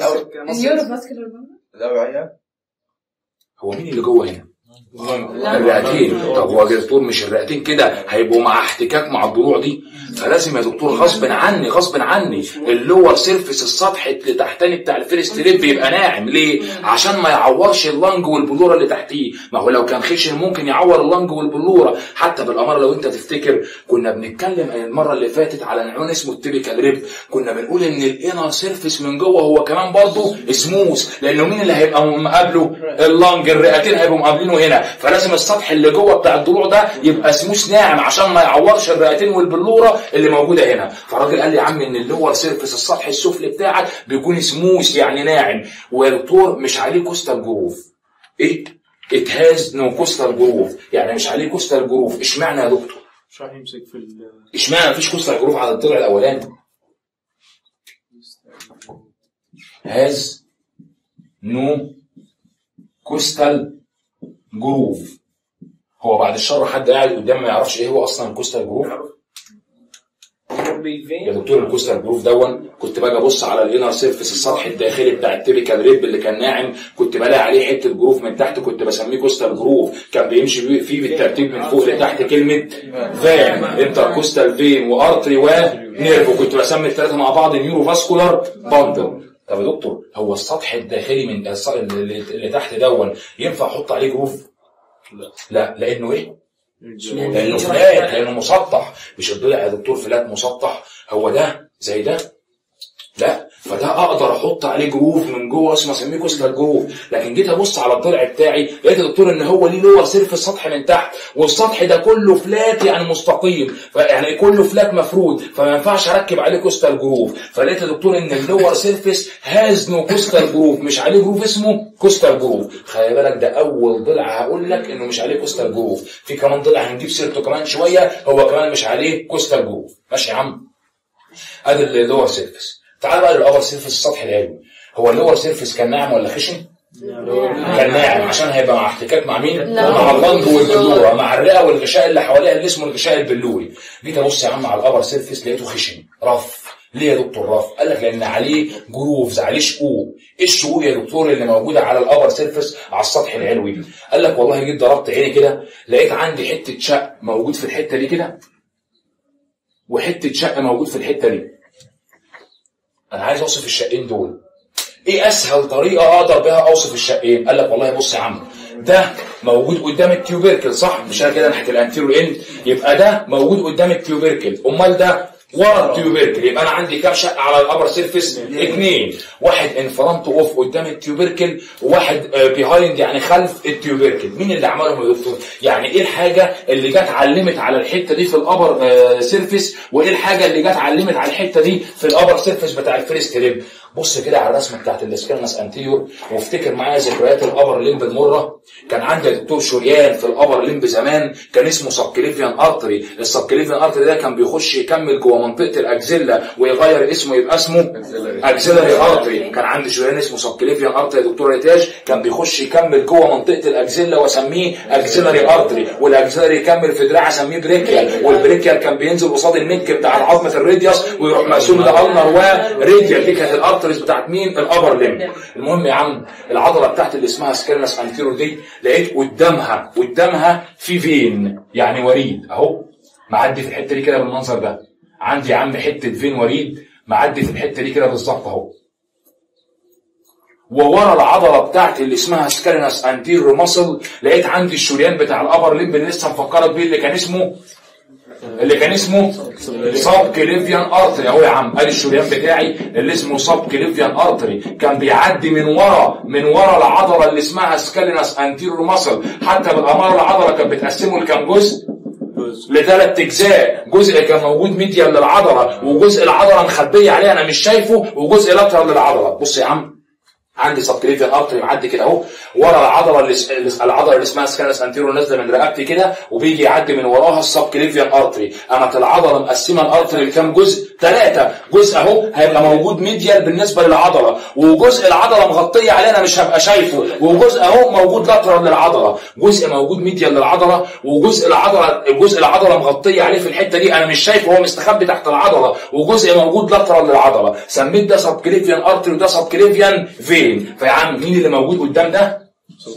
الاوعيه. هو مين اللي جوه هنا؟ الرئتين. طب هو يا دكتور مش الرئتين كده هيبقوا مع احتكاك مع الضلوع دي؟ فلازم يا دكتور غصب عني اللور سيرفيس السطح اللي تحتاني بتاع الفيرست ريب يبقى ناعم. ليه؟ عشان ما يعورش اللنج والبلوره اللي تحتيه. ما هو لو كان خشن ممكن يعور اللنج والبلوره. حتى بالاماره لو انت تفتكر كنا بنتكلم المره اللي فاتت على نوع اسمه التيبيكال ريب، كنا بنقول ان الانر سيرفيس من جوه هو كمان برضه سموث، لانه مين اللي هيبقى مقابله؟ اللنج. الرئتين هيبقوا مقابلينه هنا، فلازم السطح اللي جوه بتاع الضلوع ده يبقى سموث ناعم عشان ما يعورش الرئتين والبلوره اللي موجوده هنا. فالراجل قال لي يا عم ان اللور سيرفيس السطح السفلي بتاعك بيكون سموث يعني ناعم، ويا دكتور مش عليه كوستال جروف. ايه؟ ات هاز نو كوستال جروف، يعني مش عليه كوستال جروف. اشمعنى يا دكتور؟ مش راح يمسك في اشمعنى مفيش كوستال جروف على الضلع الاولاني؟ هاز نو كوستال جروف. هو بعد الشر حد قاعد قدام ما يعرفش ايه هو اصلا الكوستال جروف؟ يا دكتور الكوستال جروف دون كنت باجي ابص على الانر سيرفيس السطح الداخلي بتاع التيبيكال ريب اللي كان ناعم، كنت بلاقي عليه حته جروف من تحت كنت بسميه كوستال جروف. كان بيمشي فيه بالترتيب من فوق لتحت كلمه فان، انتر كوستال فين وارتري ونيرف، وكنت بسمي الثلاثه مع بعض نيورو فاسكولار باندل. طب يا دكتور هو السطح الداخلي من اللي تحت دون ينفع احط عليه جروف؟ لا. لانه ايه؟ لانه فلات، لانه مسطح. مش الضلع يا دكتور فلات مسطح؟ هو ده زي ده؟ لا. فده اقدر احط عليه جروف من جوه اسمه اسميه كوستال جروف. لكن جيت ابص على الضلع بتاعي لقيت يا دكتور ان هو ليه لور سيرفيس سطح من تحت، والسطح ده كله فلات يعني مستقيم، يعني كله فلات مفرود، فما ينفعش اركب عليه كوستال جروف. فلقيت يا دكتور ان اللور سيرفيس هاز نو كوستال جروف، مش عليه جروف اسمه كوستال جروف. خلي بالك ده اول ضلع هقول لك انه مش عليه كوستال جروف. في كمان ضلع هنجيب سيرته كمان شويه هو كمان مش عليه كوستال جروف. ماشي يا عم؟ ادي اللور سيرفيس. تعال بقى للأبر سيرفيس السطح العلوي. هو اللور سيرفيس كان ناعم ولا خشن؟ كان ناعم عشان هيبقى مع احتكاك مع مين؟ مع اللنج والبلوره، مع الرئه والغشاء اللي حواليها اللي اسمه الغشاء البلوري. جيت ابص يا عم على الأبر سيرفيس لقيته خشن رف. ليه يا دكتور رف؟ قال لك لان عليه جروفز، عليه شقوق. ايه الشقوق يا دكتور اللي موجوده على الأبر سيرفيس على السطح العلوي؟ قال لك والله جيت ضربت عيني كده لقيت عندي حته شق موجود في الحته دي كده، وحته شق موجود في الحته دي. انا عايز اوصف الشقين دول. ايه اسهل طريقه اقدر بها اوصف الشقين؟ قال لك والله بص يا عم، ده موجود قدام التيوبيركل صح؟ مش انا كده ناحيه الانتيرو اند، يبقى ده موجود قدام التيوبيركل، امال ده ورا التيوبيركل. يبقى انا عندي كام شقه على الابر سيرفيس؟ 2، واحد ان فرونت اوف قدام التيوبيركل، وواحد بيهايند يعني خلف التيوبيركل. مين اللي عملهم يا دكتور؟ يعني ايه الحاجه اللي جت علمت على الحته دي في الابر سيرفيس، وايه الحاجه اللي جت علمت على الحته دي في الابر سيرفيس بتاع الفيرست ليب؟ بص كده على الرسمه بتاعت الاسكالنس انتيور وافتكر معايا ذكريات الابر ليمب المره. كان عندي يا دكتور شريان في الابر ليمب زمان كان اسمه سبكليفيان ارتري. السبكليفيان ارتري ده كان بيخش يكمل جوه منطقه الاكزيلا ويغير اسمه يبقى اسمه اكزيلاري ارتري. كان عندي شريان اسمه سبكليفيان ارتري يا دكتور ريتاج، كان بيخش يكمل جوه منطقه الاكزيلا واسميه اكزيلاري ارتري، والاكزيلاري يكمل في دراع اسميه بريكيال، والبريكيال كان بينزل قصاد النك بتاع عظمه الراديوس ويروح مقسوم لالنر وراديال. دي كانت الارتريز بتاعت مين؟ الابر ليمب. المهم يا عم العضله بتاعت اللي اسمها سكالنس انتيرور دي لقيت قدامها في فين يعني وريد اهو معدي في الحته دي كده بالمنظر ده. عندي يا عم حته فين وريد معدي في الحته دي كده بالظبط اهو. وورا العضله بتاعت اللي اسمها سكالنس انتيرور ماسل لقيت عندي الشريان بتاع الابر ليمب اللي لسه مفكرك بيه اللي كان اسمه سب كليفيان ارتري اهو يا عم. ادي الشريان بتاعي اللي اسمه سب كليفيان ارتري، كان بيعدي من ورا العضله اللي اسمها سكالينس انتيرور ماسل. حتى بالاماره العضله كانت بتقسمه لكام جزء؟ ل3 اجزاء. جزء كان موجود ميديال للعضله، وجزء العضله مخبيه عليه انا مش شايفه، وجزء لاترال للعضله. بص يا عم عندي سبكليفيان ارتري معدي كده اهو ورا العضله اللي اسمها سكالنس انتيرور نازله من رقبتي كده، وبيجي يعدي من وراها السبكليفيان ارتري. قامت العضله مقسمه الارتري لكام جزء؟ 3 جزء اهو هيبقى موجود ميديال بالنسبه للعضله، وجزء العضله مغطيه عليه انا مش هبقى شايفه، وجزء اهو موجود لاترال للعضله. جزء موجود ميديال للعضله، وجزء العضله مغطيه عليه في الحته دي انا مش شايفه، هو مستخبي تحت العضله، وجزء موجود لاترال للعضله. سميت ده سبكليفيان ارتري وده سبكليفيان فين. فيا عم مين اللي موجود قدام ده؟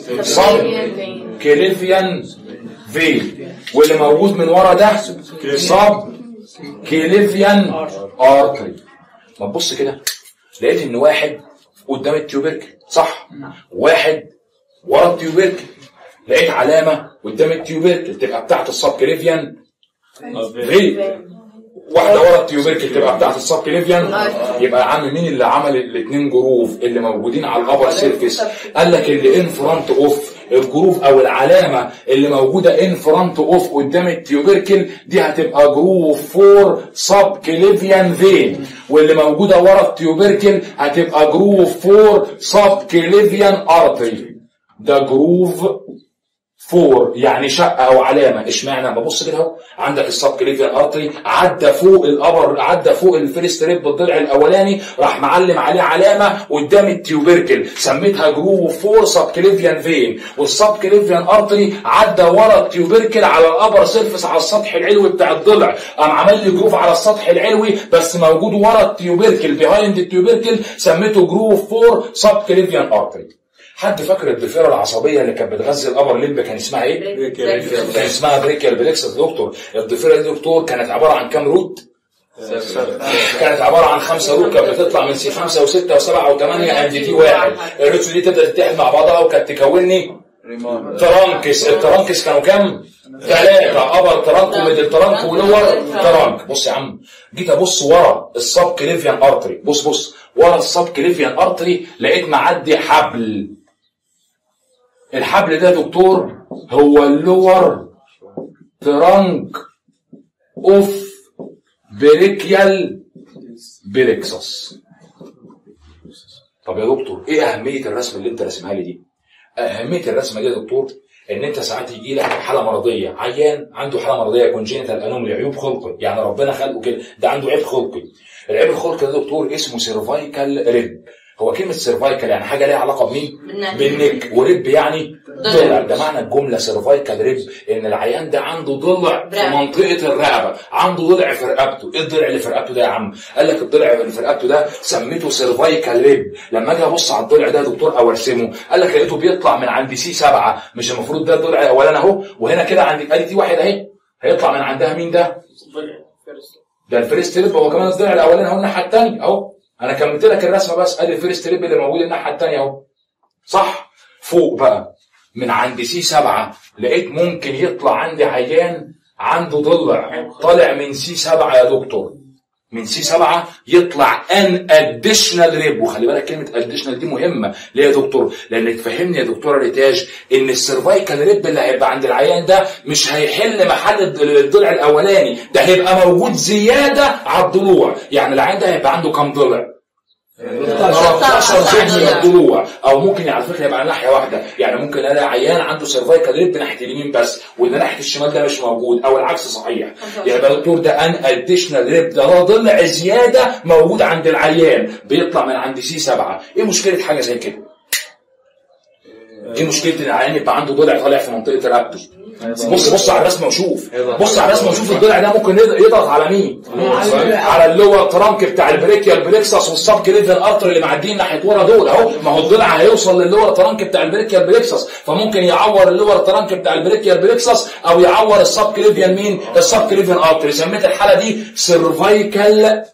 سب كليفيان فين، واللي موجود من ورا ده سب كليفيان ارتري. ما تبص كده لقيت ان واحد قدام التيوبيركل صح، واحد ورا التيوبيركل. لقيت علامه قدام التيوبيركل تبقى بتاعت السب كليفيان فين، واحده ورا التيوبيركل تبقى بتاعت السب كليفيان. يبقى يا عم مين اللي عمل الاثنين جروف اللي موجودين على الابر سيرفيس؟ قال لك اللي ان فرونت اوف الجروف او العلامه اللي موجوده ان فرونت اوف قدام التيوبيركل دي هتبقى جروف 4 سب كليفيان فين، واللي موجوده ورا التيوبيركل هتبقى جروف 4 سب كليفيان ارتري. ده جروف 4 يعني شقه او علامه. اشمعنى؟ ببص كده اهو عندك السب كليفيان ارتري عدى فوق الفيرست ريب بالضلع الاولاني، راح معلم عليه علامه قدام التيوبيركل سميتها جروف 4 سب كليفيان فين. والسب كليفيان ارتري عدى ورا التيوبيركل على الابر سيرفيس على السطح العلوي بتاع الضلع، قام عمل لي جروف على السطح العلوي بس موجود ورا التيوبيركل بيهايند التيوبيركل سميته جروف 4 سب كليفيان ارتري. حد فاكر الضفيره العصبيه اللي كانت بتغذي الابر ليمب كان اسمها ايه؟ كان اسمها بريكيال بليكس. دكتور الضفيره دي دكتور كانت عباره عن كام روت؟ كانت عباره عن 5 روت كانت بتطلع من سي 5 و6 و7 و8 اند تي 1. الروتس دي تبدا تتحد مع بعضها وكانت تكونني ترانكس. الترانكس كانوا كام؟ 3 ابر ترانك وميدل ترانك ولور ترانك. بص يا عم جيت ابص ورا السب كليفيان ارتري، بص ورا السب كليفيان ارتري لقيت معدي حبل. الحبل ده يا دكتور هو اللور ترانك اوف بريكيال بليكسس. طب يا دكتور ايه اهميه الرسمه اللي انت راسمها لي دي؟ اهميه الرسمه دي يا دكتور ان انت ساعات يجي لك حاله مرضيه، عيان عنده حاله مرضيه كونجينيتال انوملي، عيوب خلقي يعني ربنا خلقه كده، ده عنده عيب خلقي. العيب الخلقي ده دكتور اسمه سيرفايكال ريب. هو كلمه سيرفايكال يعني حاجه ليها علاقه بمين؟ بالنك. وريب يعني ضلع. ده معنى الجمله سيرفايكال ريب ان العيان ده عنده ضلع في منطقه الرقبه، عنده ضلع في رقبته. ايه الضلع اللي في رقبته ده يا عم؟ قال لك الضلع اللي في رقبته ده سميته سيرفايكال ريب. لما اجي ابص على الضلع ده يا دكتور او ارسمه قال لك لقيته بيطلع من عند سي 7. مش المفروض ده الضلع الاولاني اهو، وهنا كده عندي ادي تي 1 اهي، هيطلع من عندها مين ده؟ ده الفيرست ريب. هو كمان الضلع الاولاني اهو الناحيه الثانيه اهو، انا كملت لك الرسمه بس ادي الفيرست ريب اللي موجود الناحيه الثانيه اهو صح. فوق بقى من عند سي 7 لقيت ممكن يطلع عندي عيان عنده ضلع طالع من سي 7 يا دكتور، من سي 7 يطلع ان اديشنال ريب. وخلي بالك كلمه اديشنال دي مهمه ليه يا دكتور؟ لان تفهمني يا دكتوره ريتاج ان السيرفايكال ريب اللي هيبقى عند العيان ده مش هيحل محل الضلع الاولاني، ده هيبقى موجود زياده على الضلوع. يعني العيان ده هيبقى عنده كام ضلع؟ 13 ضلع من الضلوع. او ممكن على فكره يبقى على ناحيه واحده، يعني ممكن الاقي عيان عنده سيرفايكال ريب ناحيه اليمين بس واللي ناحيه الشمال ده مش موجود، او العكس صحيح. يبقى الدكتور ده ان اديشنال ريب، ده ضلع زياده موجود عند العيان بيطلع من عند سي 7. ايه مشكله حاجه زي كده؟ ايه مشكله ان العيان يبقى عنده ضلع طالع في منطقه رقبته؟ بص على الرسمه وشوف، بص على الرسمه وشوف الضلع ده ممكن يضغط على مين؟ على اللور ترانك بتاع البريكيال بريكسس والسب كليفيان ارتر اللي معديين ناحيه ورا دول اهو. ما هو الضلع هيوصل للور ترانك بتاع البريكيال بريكسس، فممكن يعور اللور ترانك بتاع البريكيال بريكسس او يعور السب كليفيان مين؟ السب كليفيان ارتر. سميت الحاله دي سيرفايكال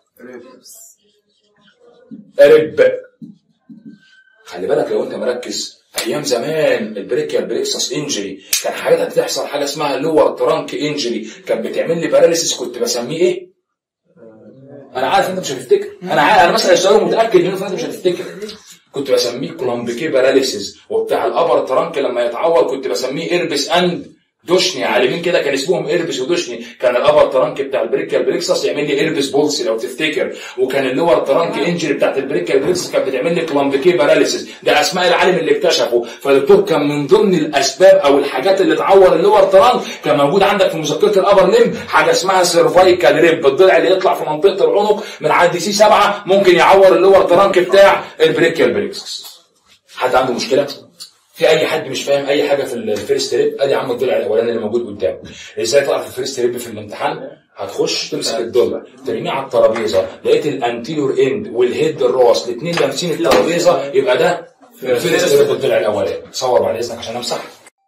ريب. خلي بالك لو انت مركز، ايام زمان البريكيال بريكسس انجري كان حاجات بتحصل حاجه اسمها لور ترانك انجري، كانت بتعمل لي باراليسيس. كنت بسميه ايه؟ انا عارف انت مش هتفتكر، انا عارف، انا مثلا السؤال متاكد منه فانت مش هتفتكر. كنت بسميه كولومبيكي باراليسيس. وبتاع الابر ترانك لما يتعور كنت بسميه ايربس اند دوشني. على اليمين كده كان اسمهم ايربس ودوشني. كان الابر ترانك بتاع البريكيال بريكسس يعمل لي ايربس بولسي لو تفتكر، وكان اللور ترانك انجري بتاعت البريكيال بريكسس كانت بتعمل لي كولومبيكي باراليسيس. ده اسماء العالم اللي اكتشفه. فالدكتور كان من ضمن الاسباب او الحاجات اللي تعور اللور ترانك كان موجود عندك في مذكره الابر ليم حاجه اسمها سيرفايكال ريب، الضلع اللي يطلع في منطقه العنق من عند سي 7 ممكن يعور اللور ترانك بتاع البريكيال بريكسس. حد عنده مشكله؟ في اي حد مش فاهم اي حاجه في الفيرست ريب؟ ادي عم الضلع الاولاني اللي موجود قدامك. ازاي تعرف الفيرست ريب في الامتحان؟ هتخش تمسك الضلع ترميه على الترابيزه، لقيت الانتيريور اند والهيد الراس الاثنين لامسين الترابيزه، يبقى ده الفيرست ريب الضلع الاولاني. صور بعد اذنك عشان امسح.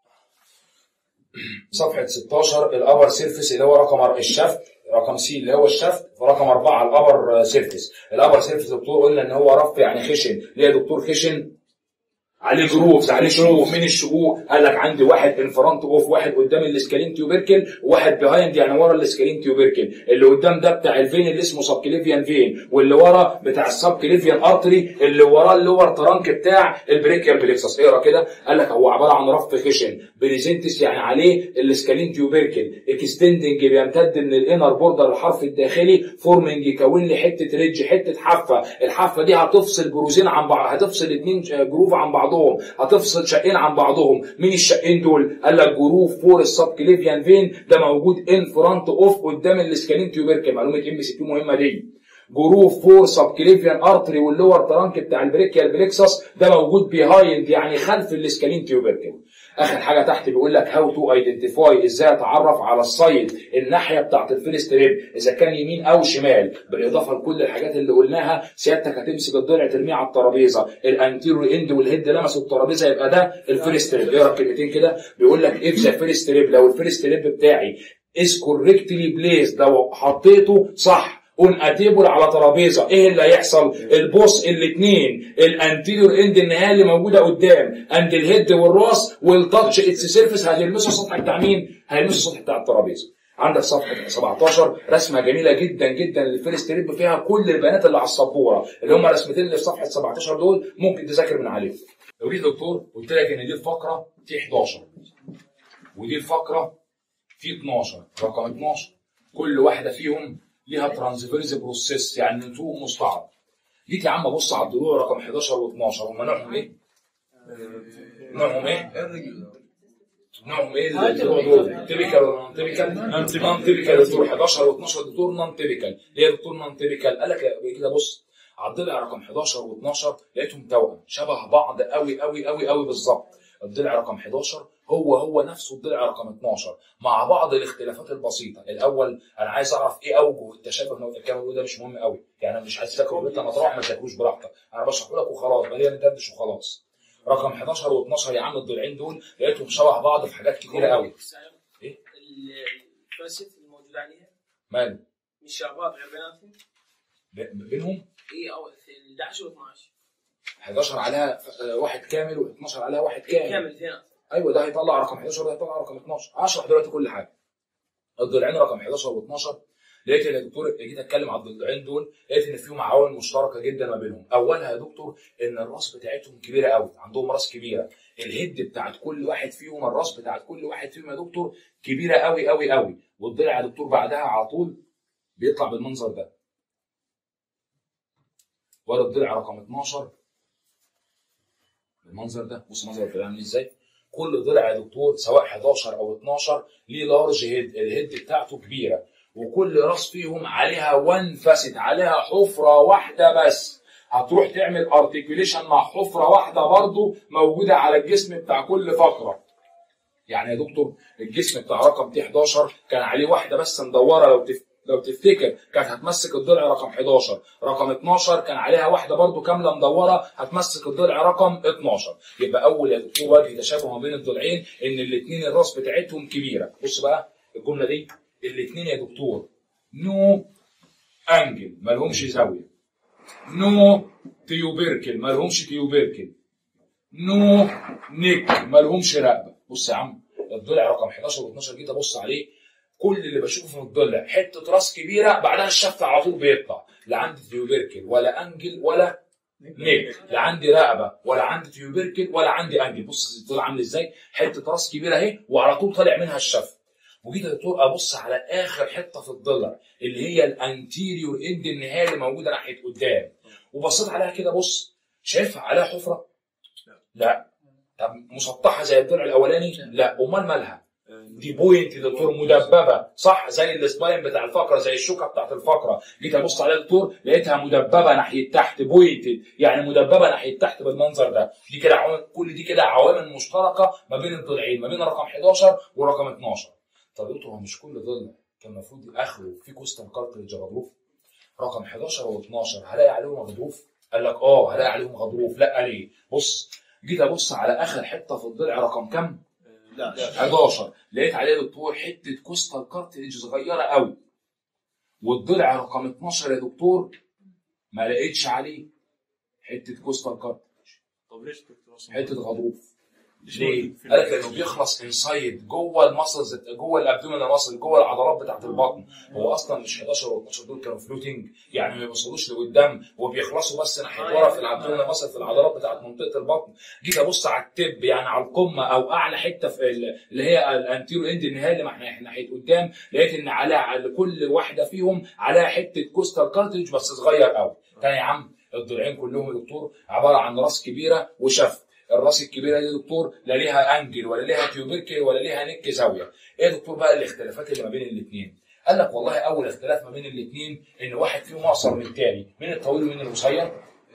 صفحه 16 الابر سيرفيس اللي هو رقم الشفت، رقم سي اللي هو الشفت، ورقم 4 الابر سيرفيس. الابر سيرفيس دكتور قلنا ان هو رف يعني خشن. ليه يا دكتور خشن؟ عليه جروفز، عليه شقوق. من الشقوق قال لك عندي واحد ان فرونت اوف، واحد قدام الاسكالين تيوبركل، وواحد بيهايند يعني ورا الاسكالين تيوبركل. اللي قدام ده بتاع الفين اللي اسمه سب كليفيان فين، واللي ورا بتاع السب كليفيان ارتري، اللي وراه اللور ترانك بتاع البريكيال بليكسس. اقرا كده، قال لك هو عباره عن رف خشن بريزنتس يعني عليه الاسكالين تيوبركل، اكستندنج بيمتد من الانر بوردر الحرف الداخلي، فورمنج يكون لي حته ريدج، حته حافه. الحافه دي هتفصل بروزين عن بعض، هتفصل اثنين جروف عن بعض، هتفصل شقين عن بعضهم. مين الشقين دول؟ قال لك جروف فور السب كليفيان فين، ده موجود ان فرونت اوف قدام الاسكالين تيوبركل. معلومه ام سي كيو مهمه دي. جروف فور سب كليفيان ارتري واللور ترانك بتاع البريكيال بليكسس ده موجود بيهايند يعني خلف الاسكالين تيوبركل. اخر حاجه تحت بيقول لك هاو تو ايدنتيفاي، ازاي اتعرف على السايد الناحيه بتاعت الفيرست ريب اذا كان يمين او شمال، بالاضافه لكل الحاجات اللي قلناها. سيادتك هتمسك الضلع ترميه على الترابيزه، الانتيريور اند والهيد لمسوا الترابيزه، يبقى ده الفيرست ريب. اقرا كلمتين كده، بيقول لك اف ذا فيرست ريب، لو الفيرست ريب بتاعي از كوركتلي بليس، لو حطيته صح اون اتيبل على ترابيزه، ايه اللي هيحصل؟ البوس الاثنين، الانتيريور اند النهايه اللي موجوده قدام اند الهيد والراس والتاتش اتس سيرفيس هيلمسوا السطح بتاع مين؟ هيلمسوا السطح بتاع الترابيزه. عندك صفحه 17 رسمه جميله جدا جدا للفيرست ريب فيها كل البيانات اللي على السبوره، اللي هم رسمتين اللي في صفحه 17 دول ممكن تذاكر من عليهم. لو جيت دكتور قلت لك ان دي الفقره تي 11 ودي الفقره في 12، رقم 12 كل واحده فيهم ليها ترانسفيرز بروسيس يعني نتوء مستعرض. جيت يا عم بص على الضلوع رقم 11 و12، هم نوعهم ايه؟ نوعهم ايه؟ نوعهم ايه الضلوع دول؟ تيبيكال ولا نون تيبيكال؟ نون تيبيكال. الدكتور 11 و12 دكتور نون تيبيكال. ليه يا دكتور نون تيبيكال؟ قال لك كده بص على الضلع رقم 11 و12 لقيتهم توأم شبه بعض قوي قوي قوي قوي بالظبط. الضلع رقم 11 هو نفسه الضلع رقم 12 مع بعض الاختلافات البسيطه. الاول انا عايز اعرف ايه اوجه التشابه. الكلام ده مش مهم قوي، يعني انا مش عايز تذاكره بيتنا ما تروح ما تذاكروش براحتك، انا بشرحه لك وخلاص، خلينا ندردش وخلاص. رقم 11 و12 يا عم الضلعين دول لقيتهم شبه بعض في حاجات كتيره قوي. ايه الفاسيت الموجود عليها ماله؟ مش شعبات غير بيناتهم بينهم ايه؟ او 11 و12 11 عليها واحد كامل و12 عليها واحد كامل. كامل اثنين ايوه ده هيطلع رقم 11 وده هيطلع رقم 12. اشرح دلوقتي كل حاجه. الضلعين رقم 11 و12 لقيت يا دكتور، جيت اتكلم على الضلعين دول لقيت ان فيهم عوامل مشتركه جدا ما بينهم. اولها يا دكتور ان الراس بتاعتهم كبيره قوي، عندهم راس كبيره. الهيد بتاعت كل واحد فيهم، الراس بتاعت كل واحد فيهم يا دكتور كبيره قوي قوي قوي. والضلع يا دكتور بعدها على طول بيطلع بالمنظر ده. ولا الضلع رقم 12 بالمنظر ده. بص منظر الضلع عامل ازاي؟ كل ضلع يا دكتور سواء 11 او 12 ليه لارج هيد، الهيد بتاعته كبيره، وكل راس فيهم عليها وان فاسد، عليها حفره واحده بس. هتروح تعمل ارتكيوليشن مع حفره واحده برضو موجوده على الجسم بتاع كل فقره. يعني يا دكتور الجسم بتاع رقم تي 11 كان عليه واحده بس مدوره، لو تفتكر كانت هتمسك الضلع رقم 11. رقم 12 كان عليها واحده برضو كامله مدوره هتمسك الضلع رقم 12. يبقى اول يا دكتور وجه تشابه ما بين الضلعين ان الاثنين الراس بتاعتهم كبيره. بص بقى الجمله دي، الاثنين يا دكتور نو انجل ما لهمش زاويه، نو تيوبيركل ما لهمش تيوبيركل، نو نيك ما لهمش رقبه. بص يا عم الضلع رقم 11 و12 جيت ابص عليه، كل اللي بشوفه في الضلع حته راس كبيره بعدها الشفت على طول بيطلع. لا عندي تيوبيركل ولا انجل ولا نيك، لا عندي رقبه ولا عندي تيوبيركل ولا عندي انجل. بص الضلع عامل ازاي، حته راس كبيره اهي وعلى طول طالع منها الشفت. وجيت يا دكتور ابص على اخر حته في الضلع اللي هي الانتيريور اند النهايه اللي موجوده ناحيه قدام، وبصيت عليها كده. بص شايفها عليها حفره؟ لا. طب مسطحه زي الضلع الاولاني؟ لا. امال مالها؟ دي بوينت يا دكتور، مدببه صح، زي السباين بتاع الفقره، زي الشوكه بتاعت الفقره. جيت ابص عليها يا دكتور لقيتها مدببه ناحيه تحت، بوينتد يعني مدببه ناحيه تحت بالمنظر ده. دي كده كل دي كده عوامل مشتركه ما بين الضلعين، ما بين رقم 11 ورقم 12. طب يا دكتور هو مش كل ضلع كان المفروض اخره في كوستال كارتلج غضروف؟ رقم 11 و12 هلاقي عليهم غضروف؟ قال لك اه هلاقي عليهم غضروف. لا ليه؟ بص جيت ابص على اخر حته في الضلع رقم كام؟ 11. لقيت عليه يا دكتور حته كوستال كارتلج صغيره قوي. والضلع رقم 12 يا دكتور ما لقيتش عليه حته كوستال كارتلج. طب ليش دكتور؟ حته غضروف. ليه؟ قال لك لانه بيخلص انسايد جوه المسلز، جوه الابدومينال ماسل، جوه العضلات بتاعت البطن. هو اصلا مش 11 و12 دول كانوا فلوتنج، يعني ما بيوصلوش لقدام وبيخلصوا بس ناحيه ورا في الابدومينال ماسل في العضلات بتاعت منطقه البطن. جيت ابص على التب يعني على القمه او اعلى حته في اللي هي الانتيرو اند النهايه اللي ناحيه قدام، لقيت ان على كل واحده فيهم عليها حته كوستال كارتلج بس صغير قوي. تاني يا عم الضلعين كلهم يا دكتور عباره عن راس كبيره وشفت. الراس الكبيره دي يا دكتور لا ليها انجل ولا ليها تيوبيركل ولا ليها نك زاويه. ايه يا دكتور بقى الاختلافات اللي ما بين الاثنين؟ قال لك والله اول اختلاف ما بين الاثنين ان واحد فيهم اقصر من الثاني. مين الطويل ومين القصير؟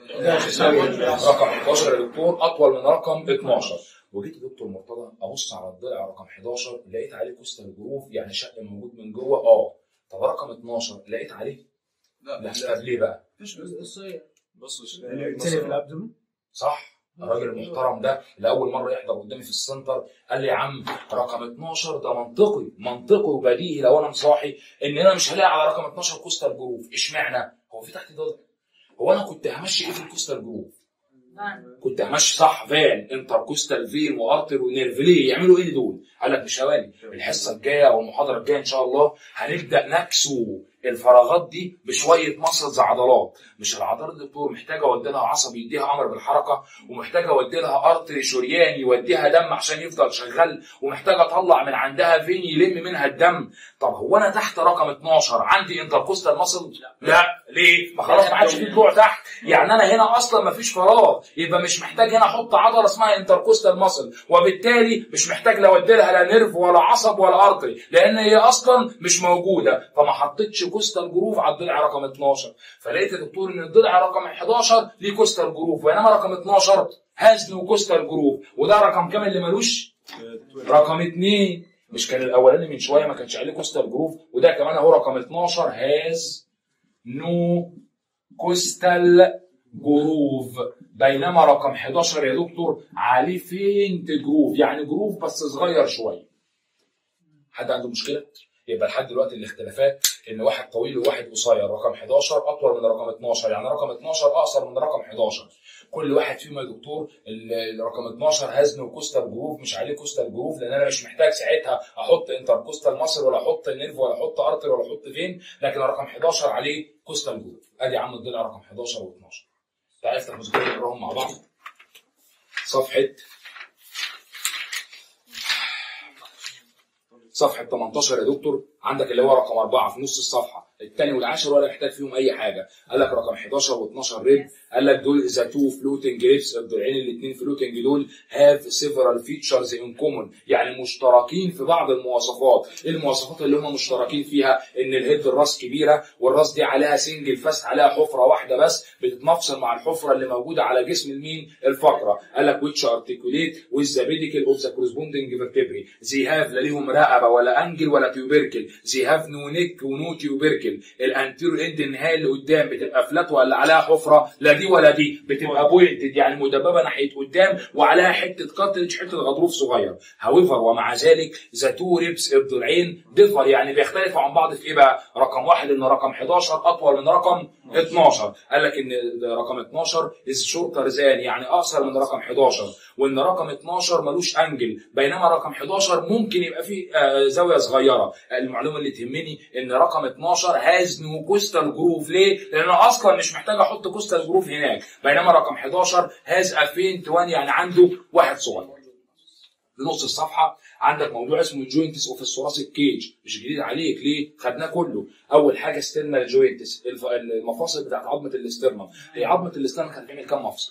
رقم 11 يا دكتور اطول من رقم 12. وجيت يا دكتور مرتضى ابص على الضلع رقم 11 لقيت عليه كوستال جروف يعني شق موجود من جوه. طب رقم 12 لقيت عليه؟ لا. طب ليه بقى؟ مش قصير بص في الابدومين صح. الراجل المحترم ده اللي اول مره يحضر قدامي في السنتر قال لي يا عم رقم 12 ده منطقي وبديهي لو انا مصاحي ان انا مش هلاقي على رقم 12 كوستال جروف. اشمعنى؟ هو في تحت ضلع. هو انا كنت همشي ايه في الكوستال جروف؟ كنت همشي صح فان انتركوستال فين وارتر ونيرف. ليه يعملوا ايه دول؟ قال لك مش هواني، الحصه الجايه او المحاضره الجايه ان شاء الله هنبدا نكسو الفراغات دي بشويه ماسلز عضلات. مش العضلات دي دكتور محتاجه اودي لها عصب يديها امر بالحركه، ومحتاجه اودي لها ارتري شريان يوديها دم عشان يفضل شغال، ومحتاجه اطلع من عندها فين يلم منها الدم. طب هو انا تحت رقم 12 عندي انتركوستال ماسل؟ لا. ليه؟ ما خلاص ما عادش في طلوع تحت، يعني انا هنا اصلا ما فيش فراغ، يبقى مش محتاج هنا احط عضله اسمها انتركوستال ماسل، وبالتالي مش محتاج لا اودي لها لا نيرف ولا عصب ولا ارتري لان هي اصلا مش موجوده. فما حطيتش كوستال جروف على الضلع رقم 12. فلقيت يا دكتور ان الضلع رقم 11 ليه كوستال جروف، وانما رقم 12 هاز نو كوستال جروف. وده رقم كام اللي ملوش؟ رقم 2. مش كان الاولاني من شويه ما كانش عليه كوستال جروف؟ وده كمان اهو رقم 12 هاز نو كوستال جروف. بينما رقم 11 يا دكتور عليه فينت جروف، يعني جروف بس صغير شويه. حد عنده مشكله؟ يبقى لحد دلوقتي الاختلافات ان واحد طويل وواحد قصير. رقم 11 اطول من رقم 12، يعني رقم 12 اقصر من رقم 11. كل واحد فيهم يا دكتور الرقم 12 هاز نو كوستال جروف، مش عليه كوستال جروف، لان انا مش محتاج ساعتها احط انتر كوستال ماسل ولا احط نيرف ولا احط ارتر ولا احط فين، لكن الرقم 11 عليه كوستال جروف. ادي يا عم الضلع رقم 11 و12. تعال افتح مذكره نقراهم مع بعض. صفحه 18 يا دكتور، عندك اللي هو رقم 4 في نص الصفحه، الثاني والعاشر ولا محتاج فيهم اي حاجه. قال لك رقم 11 و12 ريب، قال لك دول ذا تو فلوتنج ريبس، الضلعين الاثنين فلوتنج دول هاف سيفرال فيتشرز ان كومون، يعني مشتركين في بعض المواصفات. المواصفات اللي هم مشتركين فيها ان الهيد الراس كبيره، والراس دي عليها سنجل فاست، عليها حفره واحده بس بتتمفصل مع الحفره اللي موجوده على جسم المين الفقره. قال لك which articulate with the pedicle of the corresponding vertebrae they have، لا ليهم رقبه ولا انجل ولا تيوبركل، they have no neck ونو تيوبركل. الانتيرو اند النهايه اللي قدام بتبقى فلات ولا عليها حفره؟ لا دي ولا دي، بتبقى بوينتد يعني مدببه ناحيه قدام وعليها حته كارتريج، حته غضروف صغير. هاويفر ومع ذلك ذا تو ريبس، الضلعين ديفر يعني بيختلفوا عن بعض في ايه بقى؟ رقم واحد ان رقم 11 اطول من رقم 12. قال لك ان رقم 12 از شورتر ذان يعني اقصر من رقم 11، وان رقم 12 ملوش انجل، بينما رقم 11 ممكن يبقى فيه زاويه صغيره. المعلومه اللي تهمني ان رقم 12 هاز نو كوستال جروف. ليه؟ لان انا اصلا مش محتاج احط كوستال جروف هناك، بينما رقم 11 هاز افينت وان يعني عنده واحد صغير. في نص الصفحه عندك موضوع اسمه الجوينتس اوف الثوراسيك كيج، مش جديد عليك، ليه؟ خدناه كله. اول حاجه ستيرنال جوينتس، المفاصل بتاعت عظمه الاسترنم. هي عظمه الاسترنم كانت بتعمل كام مفصل؟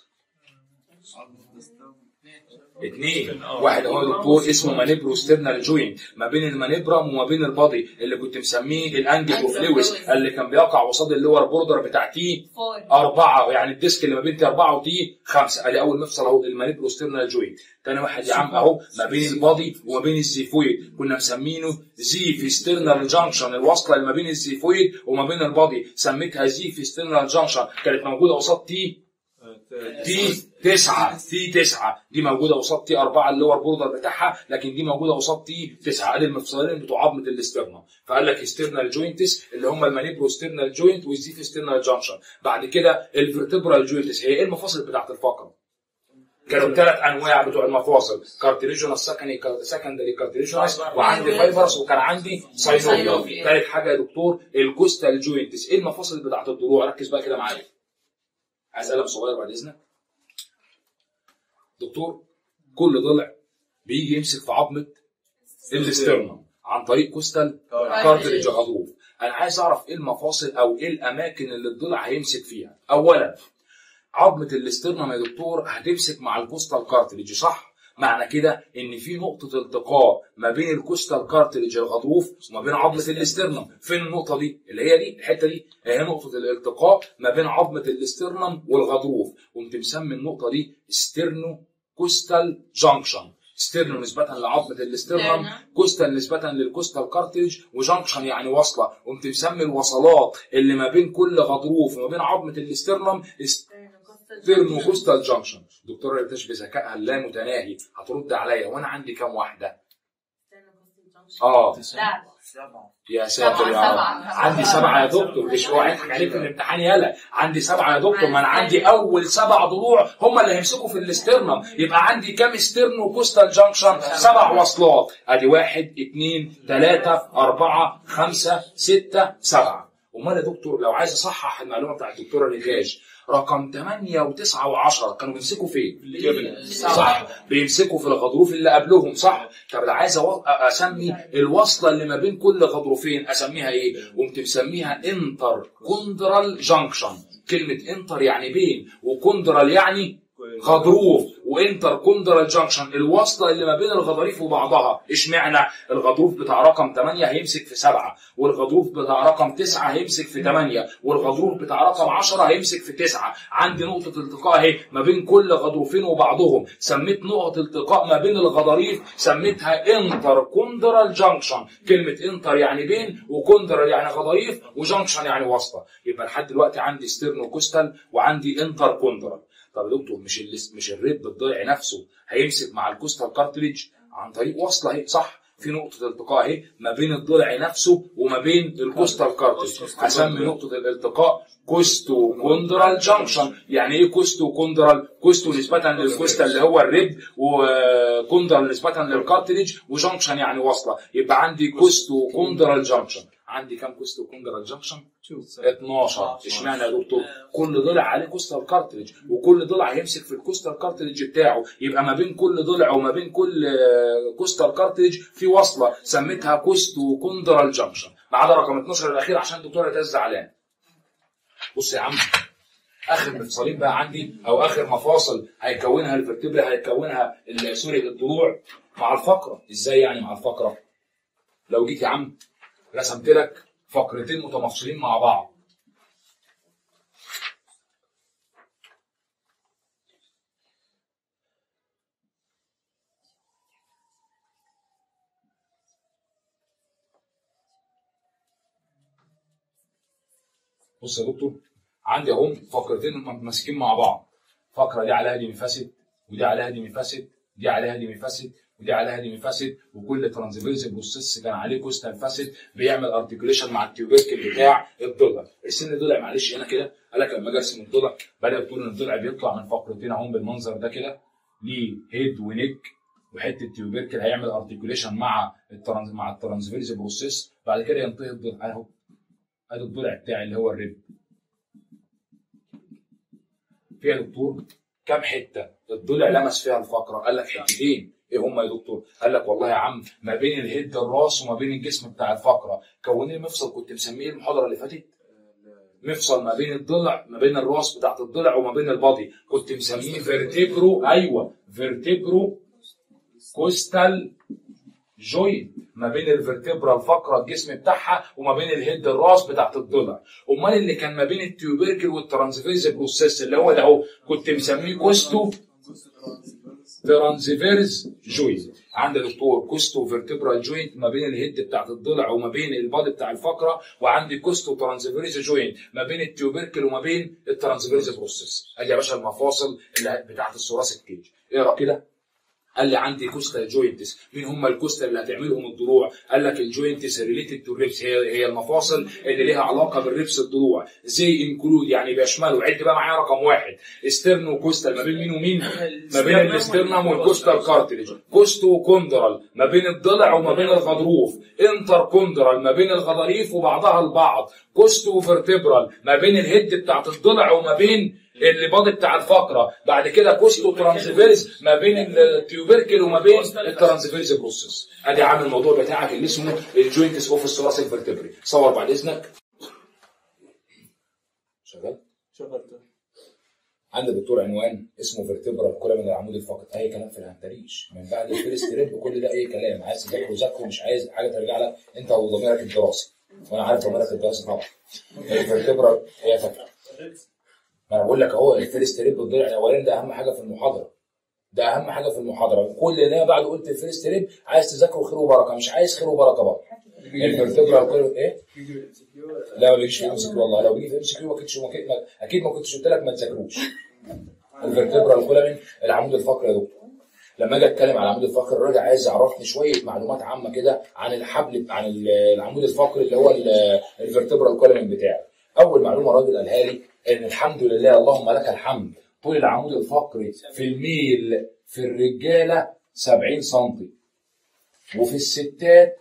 2. واحد اهو دكتور اسمه مانيبرو ستيرنال جوينت، ما بين المانيبرم وما بين البادي، اللي كنت مسميه الانجل اوف لويس، اللي كان بيقع قصاد اللور بوردر بتاع تي 4، يعني الديسك اللي ما بين تي 4 وتي 5. ادي اول مفصل اهو المانيبرو ستيرنال جوينت. ثاني واحد يا عم اهو ما بين البادي وما بين الزيفويد، كنا مسمينه زيف ستيرنال جانكشن، الوصله اللي ما بين الزيفويد وما بين البادي سميتها زيف ستيرنال جانكشن، كانت موجوده قصاد تي 9. تي 9 دي موجوده قصاد تي 4 اللور بوردر بتاعها، لكن دي موجوده قصاد تي 9. ادي المفصلين بتوع عظمه الاسترنم. فقال لك ستيرنال جوينتس اللي هم المانيبرو ستيرنال جوينت والزيف ستيرنال جانكشن. بعد كده الفرتبرال جوينتس، هي ايه المفاصل بتاعت الفقره؟ كانوا 3 انواع بتوع المفاصل، كارتريجونال سكندري كارتريجونال، وعندي فايبرس، وكان عندي ساينوفيال. ثالث حاجه يا دكتور الكوستال جوينتس، ايه المفاصل بتاعت الضلوع؟ ركز بقى كده معايا. عايز قلم صغير بعد اذنك. دكتور كل ضلع بيجي يمسك في عظمه الاسترنم عن طريق كوستال كارتريج غضروف. انا عايز اعرف ايه المفاصل او ايه الاماكن اللي الضلع هيمسك فيها. اولا عظمه الاسترنم يا دكتور هتمسك مع الكوستال كارتريج، صح؟ معنى كده ان في نقطه التقاء ما بين الكوستال كارتريج الغضروف وما بين عظمه الاسترنم. فين النقطه دي؟ اللي هي دي الحته دي، هي نقطه الالتقاء ما بين عظمه الاسترنم والغضروف. قمت مسمي النقطه دي ستيرنو كوستال جانكشن. ستيرنو نسبة لعظمة الاسترنم، كوستال نسبة للكوستال كارتريج، وجانكشن يعني وصلة. قمت مسمي الوصلات اللي ما بين كل غضروف وما بين عظمة الاسترنم ستيرنو كوستال جانكشن. الدكتوره اللي بتشبه ذكائها اللامتناهي هترد عليا، وانا عندي كام واحده؟ يا ساتر يا رب، عندي 7 يا دكتور. مش اوعى يضحك عليك في الامتحان يالا، عندي 7 يا دكتور. ما انا عندي اول 7 ضلوع هم اللي هيمسكوا في الاسترنم، يبقى عندي كام ستيرنو كوستال جانكشن؟ 7 وصلات. ادي 1 2 3 4 5 6 7. امال يا دكتور لو عايز اصحح المعلومه بتاعت الدكتوره ريكاج، رقم 8 و9 و10 كانوا بيمسكوا فين؟ صح، بيمسكوا في الغضروف اللي قبلهم، صح؟ طب لو عايز اسمي الوصله اللي ما بين كل غضروفين اسميها ايه؟ قمت مسميها انتر كوندرال جانكشن. كلمه انتر يعني بين، وكوندرال يعني غضروف، وانتر كوندرال جانكشن الوصله اللي ما بين الغضاريف وبعضها. اشمعنى؟ الغضروف بتاع رقم 8 هيمسك في 7، والغضروف بتاع رقم 9 هيمسك في 8، والغضروف بتاع رقم 10 هيمسك في 9. عندي نقطه التقاء اهي ما بين كل غضروفين وبعضهم، سميت نقطه التقاء ما بين الغضاريف سميتها انتر كوندرال جانكشن. كلمه انتر يعني بين، وكوندرال يعني غضاريف، وجانكشن يعني وصله. يبقى لحد دلوقتي عندي ستيرنو كوستال وعندي انتر كوندرال. طب يا دكتور مش الريب الضلع نفسه هيمسك مع الكوستال كارتريج عن طريق وصله اهي، صح؟ في نقطه التقاء اهي ما بين الضلع نفسه وما بين الكوستال كارتريج، هسمي نقطه الالتقاء كوستو كوندرال جانكشن. يعني ايه كوستو كوندرال؟ كوستو نسبة للكوستا اللي هو الريب، وكوندرال نسبة للكارتليج، وجانكشن يعني وصلة. يبقى عندي كوستو كوندرال جانكشن. عندي كام كوستو كوندرال جانكشن؟ 12. اشمعنى يا دكتور؟ كل ضلع عليه كوستال كارتليج، وكل ضلع هيمسك في الكوستال كارتليج بتاعه، يبقى ما بين كل ضلع وما بين كل كوستال كارتليج في وصلة سميتها كوستو كوندرال جانكشن. ما عدا رقم 12 الاخير عشان الدكتور يتهز زعلان. بص يا عم، اخر مفصلين بقى عندي او اخر مفاصل هيكونها الفرتبرا، هيكونها سوري الضلوع مع الفقره. ازاي يعني مع الفقره؟ لو جيت يا عم رسمت لك فقرتين متماثلين مع بعض، بص يا دكتور، عندي اهم فقرتين ماسكين مع بعض، فقره دي عليها ديميفاسيد، ودي عليها ديميفاسيد، دي عليها ديميفاسيد، ودي عليها ديميفاسيد، وكل ترانسفيرس بروسيس كان عليه كوستال فاسيد بيعمل ارتكيوليشن مع التيوبيركل بتاع الضلع. السن الضلع معلش هنا كده قال لك لما اجي ارسم الضلع بدا بتقول ان الضلع بيطلع من فقرتين اهم بالمنظر ده كده، ليه هيد ونيك، وحته تيوبيركل هيعمل ارتكيوليشن مع الترانسفيرس بروسيس، بعد كده ينتهي الضلع اهو. ادي الضلع بتاعي اللي هو الريب. في يا دكتور كام حته الضلع لمس فيها الفقره؟ قال لك حتتين. ايه هم يا دكتور؟ قال لك والله يا عم ما بين الهيد الراس وما بين الجسم بتاع الفقره كون لي مفصل كنت مسميه المحاضره اللي فاتت، مفصل ما بين الضلع، ما بين الراس بتاعت الضلع وما بين البادي، كنت مسميه فيرتيبرو، ايوه فيرتيبرو كوستال جوينت، ما بين الفرتبرا الفقره الجسم بتاعها وما بين الهيد الراس بتاعت الضلع. امال اللي كان ما بين التيوبيركل والترانسفيرس بروسيس اللي هو ده اهو كنت مسميه كوستو ترانسفيرس جوينت. عند دكتور كوستو فيرتبرال جوينت ما بين الهيد بتاعت الضلع وما بين البادي بتاع الفقره، وعندي كوستو ترانسفيرس جوينت ما بين التيوبيركل وما بين الترانسفيرس بروسيس. ادي يا باشا المفاصل اللي بتاعت الثوراسيك كيج. اقرا كده. قال لي عندي كوستال جوينتس. مين هم الكوستال اللي هتعملهم الضلوع؟ قال لك الجوينتس ريليتد تو الريبس، هي المفاصل اللي ليها علاقه بالريبس الضلوع. زي انكلود يعني بيشملوا، عد بقى معايا رقم 1 استرنو كوستال ما بين مين ومين؟ ما بين الاسترنم والكوستال كارتليج. كوستو كوندرال ما بين الضلع وما بين الغضروف. انتر كوندرال ما بين الغضاريف وبعضها البعض. كوستو فيرتبرال ما بين الهيد بتاعت الضلع وما بين البادي بتاع الفقره. بعد كده كوستو ترانسفيرس ما بين التيوبيركل وما بين الترانسفيرس بروسيس. ادي عامل الموضوع بتاعك اللي اسمه الجوينتس اوف الثوراسيك فيرتبري. صور بعد اذنك. شغال؟ شغلته. عند الدكتور عنوان اسمه فيرتبرال كولوم من العمود الفقري. اي كلام في الهنتريش من بعد الفيرست ريب، كل ده اي كلام. عايز تذاكره ذاكره، مش عايز حاجه ترجع لك انت وضميرك الدراسي، وانا عارف ضميرك الدراسي طبعا. الفيرتبرال هي فكره. ما انا بقول لك اهو الفيرست ريب الضلع الاولاني ده اهم حاجه في المحاضره، ده اهم حاجه في المحاضره. كل ده بعد قلت الفيرست ريب عايز تذاكره خير وبركه، مش عايز خير وبركه بقى. الفيرتبرال كولوم ايه؟ لا ما بيجيش في ام سي كيو والله. لو بيجي في ام سي كيو اكيد ما كنتش قلت لك ما تذاكروش. الفيرتبرال كولوم العمود الفقري يا دكتور. لما اجي اتكلم على العمود الفقري الراجل عايز يعرفني شويه معلومات عامه كده عن الحبل، عن العمود الفقري اللي هو الفيرتبرال كولوم بتاعي. اول معلومه الراجل قالها لي ان الحمد لله اللهم لك الحمد طول العمود الفقري في الميل في الرجاله 70 سم وفي الستات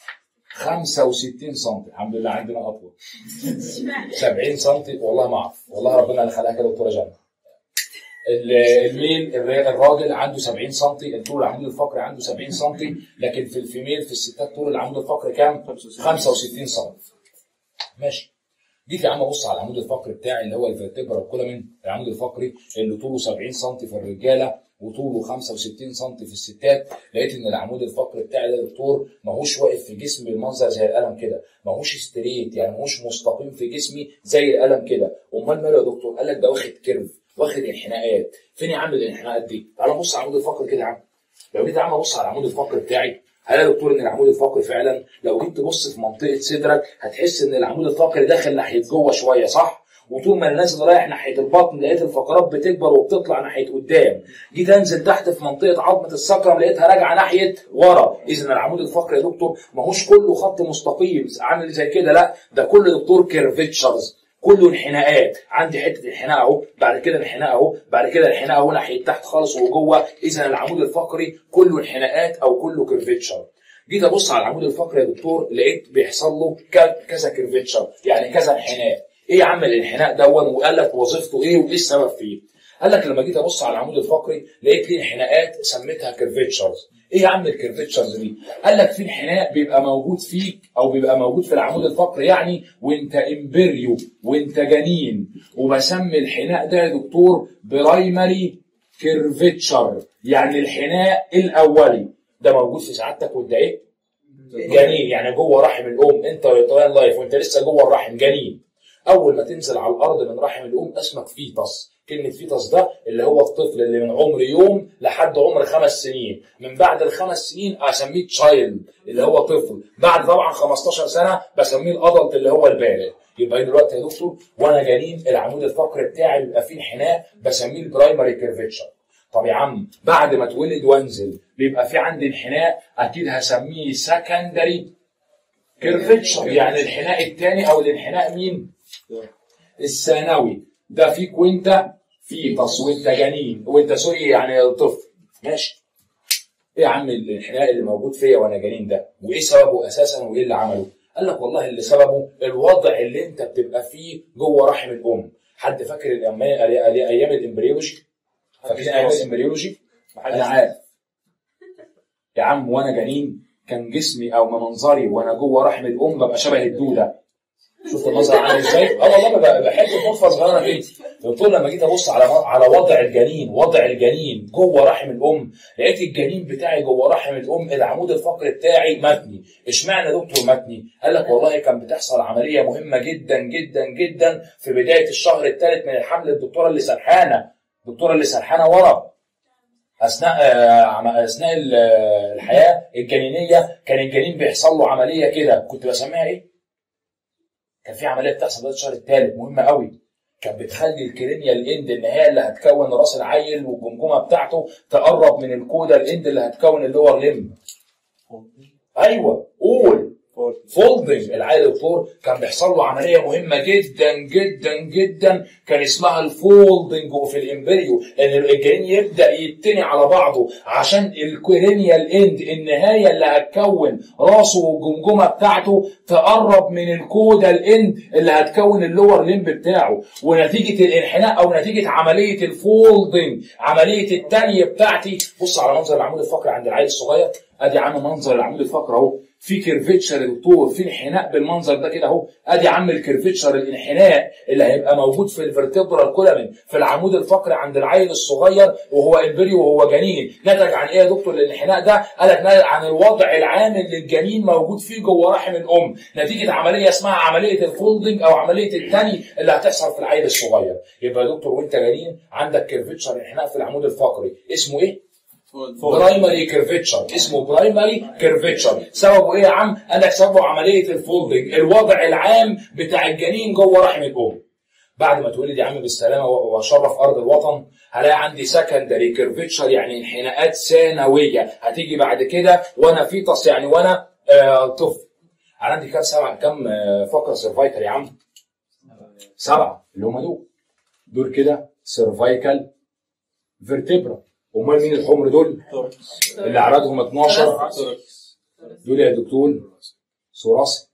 65 سم. الحمد لله عندنا اطول 70 سم. والله ما اعرف، والله ربنا اللي خلقها كده دكتوره جنة. الميل الراجل عنده 70 سم، طول العمود الفقري عنده 70 سم، لكن في الفيميل في الستات طول العمود الفقري كام؟ 65 سم. ماشي. جيت يا عم ابص على العمود الفقري بتاعي اللي هو الفيرتبرال كولوم، العمود الفقري اللي طوله 70 سم في الرجاله وطوله 65 سم في الستات. لقيت ان العمود الفقري بتاعي ده يا دكتور ماهوش واقف في جسمي بالمنظر زي القلم كده، ماهوش ستريت يعني ماهوش مستقيم في جسمي زي القلم كده. امال ماله يا دكتور؟ قال لك ده واخد كيرف، واخد انحناءات. فين يا عم الانحناءات دي؟ تعال بص على العمود الفقري كده يا عم. لو جيت يا عم ابص على العمود الفقري بتاعي هلاقي يا دكتور ان العمود الفقري فعلا لو جيت تبص في منطقه صدرك هتحس ان العمود الفقري داخل ناحيه جوه شويه، صح؟ وطول ما النازل رايح ناحيه البطن لقيت الفقرات بتكبر وبتطلع ناحيه قدام. جيت انزل تحت في منطقه عظمه السكرم لقيتها راجعه ناحيه ورا. اذا العمود الفقري يا دكتور ماهوش كله خط مستقيم عامل زي كده، لا ده كله دكتور كيرفتشرز، كله انحناءات، عندي حته انحناء اهو، بعد كده انحناء اهو، بعد كده انحناء اهو ناحيه تحت خالص وجوه. اذا العمود الفقري كله انحناءات او كله كيرفتشر. جيت ابص على العمود الفقري يا دكتور لقيت بيحصل له كذا كيرفتشر، يعني كذا انحناء. ايه يا عم الانحناء دون؟ وقال لك وظيفته ايه وايه السبب فيه؟ قال لك لما جيت ابص على العمود الفقري لقيت ليه انحناءات سميتها كيرفتشرز. ايه يا عم الكيرفتشرز دي؟ قال لك في انحناء بيبقى موجود فيك او بيبقى موجود في العمود الفقري يعني وانت امبريو وانت جنين، وبسمي الانحناء ده يا دكتور برايمري كيرفتشر، يعني الانحناء الاولي ده موجود في سعادتك وانت ايه؟ جنين، يعني جوه رحم الام، انت ريتاين لايف وانت لسه جوه الرحم جنين. اول ما تنزل على الارض من رحم الام اسمك فيتس. كلمة فيتس ده اللي هو الطفل اللي من عمر يوم لحد عمر 5 سنين، من بعد ال5 سنين اسميه تشايلد اللي هو طفل، بعد طبعا 15 سنة بسميه الادلت اللي هو البالغ. يبقى دلوقتي يا دكتور وانا جنين العمود الفقري بتاعي بيبقى فيه انحناء بسميه البرايمري كيرفتشر. طب يا عم بعد ما اتولد وانزل بيبقى في عندي انحناء اكيد هسميه سكندري كيرفتشر، يعني الانحناء الثاني او الانحناء مين؟ الثانوي. ده فيك وانت فيتس وانت جنين وانت سوري يعني طفل. ماشي. ايه يا عم الانحناء اللي موجود فيا وانا جنين ده؟ وايه سببه اساسا وايه اللي عمله؟ قال لك والله اللي سببه الوضع اللي انت بتبقى فيه جوه رحم الام. حد فاكر ايام الامبريولوجي؟ فاكرين ايام الامبريولوجي؟ انا عارف يا عم وانا جنين كان جسمي او منظري وانا جوه رحم الام ببقى شبه الدوده. شفت المنظر عامل ازاي؟ والله بحب النطفه صغيره كده. قلت لما جيت ابص على وضع الجنين جوه رحم الام لقيت الجنين بتاعي جوه رحم الام العمود الفقري بتاعي متني. اشمعنى يا دكتور متني؟ قال لك والله كان بتحصل عمليه مهمه جدا جدا جدا في بدايه الشهر الثالث من الحمل. الدكتوره اللي سرحانه ورا اثناء الحياه الجنينيه كان الجنين بيحصل له عمليه كده، كنت بسميها ايه؟ كان في عمليه بتحصل في الشهر الثالث مهمه قوي، كان بتخلي الكرينيا الاند النهايه اللي هتكون راس العيل والجمجمه بتاعته تقرب من الكودا الاند اللي هتكون اللور ليمب. ايوه قول فولدنج. العيل دكتور كان بيحصل له عمليه مهمه جدا جدا جدا كان اسمها الفولدنج وفي الامبريو، ان الجنين يبدا يتني على بعضه عشان الكرينيا الاند النهايه اللي هتكون راسه والجمجمه بتاعته تقرب من الكودا الاند اللي هتكون اللور ليمب بتاعه. ونتيجه الانحناء او نتيجه عمليه الفولدنج عمليه التانيه بتاعتي. بص على منظر العمود الفقري عند العيل الصغير. ادي عم منظر العمود الفقري اهو، في كيرفتشر يا دكتور، في انحناء بالمنظر ده كده اهو. ادي عم الكيرفتشر الانحناء اللي هيبقى موجود في الفرتبرال كولامين في العمود الفقري عند العيل الصغير وهو امبريو وهو جنين. نتج عن ايه يا دكتور الانحناء ده؟ قال لك نتج عن الوضع العام اللي الجنين موجود فيه جوه رحم الام نتيجه عمليه اسمها عمليه الفولدنج او عمليه التاني اللي هتحصل في العيل الصغير. يبقى يا دكتور وانت جنين عندك كيرفتشر انحناء في العمود الفقري اسمه ايه؟ برايمري كيرفتشر. اسمه برايمري كيرفتشر. سببه ايه يا عم؟ قال لك سببه عمليه الفولدنج، الوضع العام بتاع الجنين جوه رحم الام. بعد ما تولد يا عم بالسلامه واشرف ارض الوطن هلاقي عندي سكندري كيرفتشر يعني انحناءات ثانويه هتيجي بعد كده وانا فيتس يعني وانا طفل. عندي كام فقره سيرفايكال يا عم؟ 7 اللي هم دول كده سيرفايكال فيرتبرا. امال مين الحمر دول؟ اللي عددهم 12 دول يا دكتور ثوراسيك.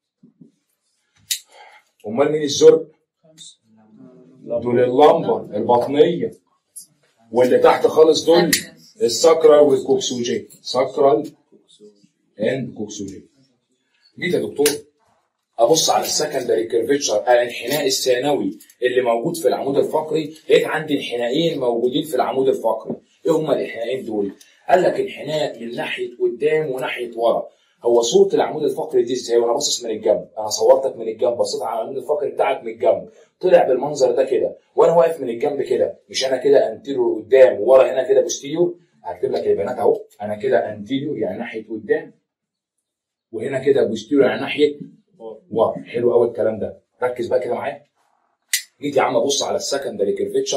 امال مين الزرق؟ دول اللمبر البطنيه. واللي تحت خالص دول الساكرال والكوكسوجين. ساكرال اند كوكسوجين. جيت يا دكتور ابص على السكندري كيرفتشر الانحناء الثانوي اللي موجود في العمود الفقري لقيت عندي انحنائين موجودين في العمود الفقري. ايه هما الانحنائين دول؟ قال لك انحناء من ناحيه قدام وناحيه ورا. هو صوره العمود الفقري دي ازاي؟ وانا باصص من الجنب، انا صورتك من الجنب بصيت على العمود الفقري بتاعك من الجنب طلع بالمنظر ده كده وانا واقف من الجنب كده. مش انا كده انتيريور قدام وورا هنا كده بوستيريور. هكتب لك يا بنات اهو انا كده انتيريور يعني ناحيه قدام وهنا كده بوستيريور يعني ناحيه ورا. حلو قوي الكلام ده. ركز بقى كده معايا. جيت يا عم ابص على السكندري كيرفتشر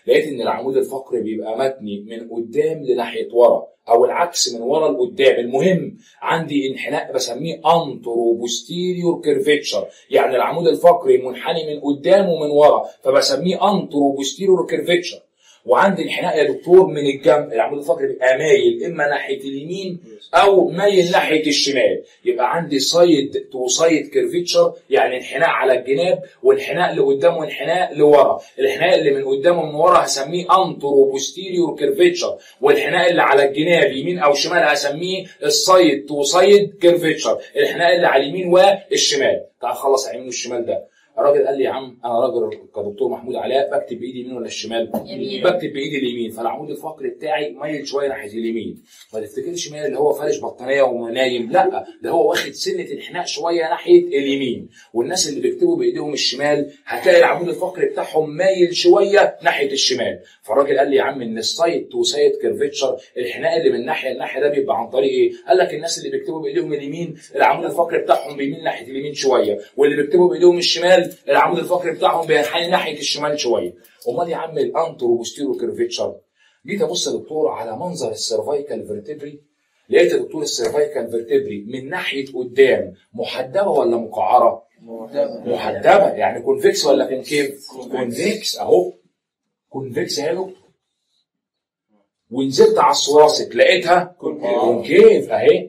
لقيت ان العمود الفقري بيبقى متني من قدام لناحيه ورا او العكس من ورا لقدام. المهم عندي انحناء بسميه انترو بوستيريور كيرفيتشر، يعني العمود الفقري منحني من قدام ومن ورا فبسميه انترو بوستيريور كيرفيتشر. وعندي انحناء يا دكتور من الجنب، العمود الفقري بيبقى مايل اما ناحيه اليمين او مايل ناحيه الشمال، يبقى عندي سايد تو سايد كيرفيتشر، يعني انحناء على الجناب وانحناء لقدام وانحناء لورا. الانحناء اللي من قدام ومن ورا هسميه انترو بوستيريور كيرفيتشر، والانحناء اللي على الجناب يمين او شمال هسميه السايد تو سايد كيرفيتشر، الانحناء اللي على اليمين والشمال. تعال خلص على اليمين والشمال ده. الراجل قال لي يا عم انا راجل كدكتور محمود علاء بكتب بايدي اليمين ولا الشمال؟ يمين. بكتب بايدي اليمين، فالعمود الفقري بتاعي مايل شويه ناحيه اليمين. ما تفتكرش مايل اللي هو فارش بطانيه ونايم، لا ده هو واخد سنه انحناء شويه ناحيه اليمين. والناس اللي بيكتبوا بايديهم الشمال هتلاقي العمود الفقري بتاعهم مايل شويه ناحيه الشمال. فالراجل قال لي يا عم ان السايد تو سايد كيرفيتشر الانحناء اللي من ناحيه لناحيه ده بيبقى عن طريق ايه؟ قال لك الناس اللي بيكتبوا بايديهم اليمين العمود الفقري بتاعهم بيميل ناحيه اليمين شويه، واللي بيكتبوا بايديهم الشمال العمود الفقري بتاعهم بينحني ناحيه الشمال شويه. امال يا عم الانترو بوستيرو كيرفيتشر؟ جيت ابص يا دكتور على منظر السيرفايكال فيرتبري، لقيت يا دكتور السيرفايكال فيرتبري من ناحيه قدام محدبه ولا مقعره؟ محدبه، يعني كونفكس ولا كونكيف؟ كونفكس اهو، كونفكس اهي يا دكتور. ونزلت على الثوراسيك لقيتها كونكيف اهي.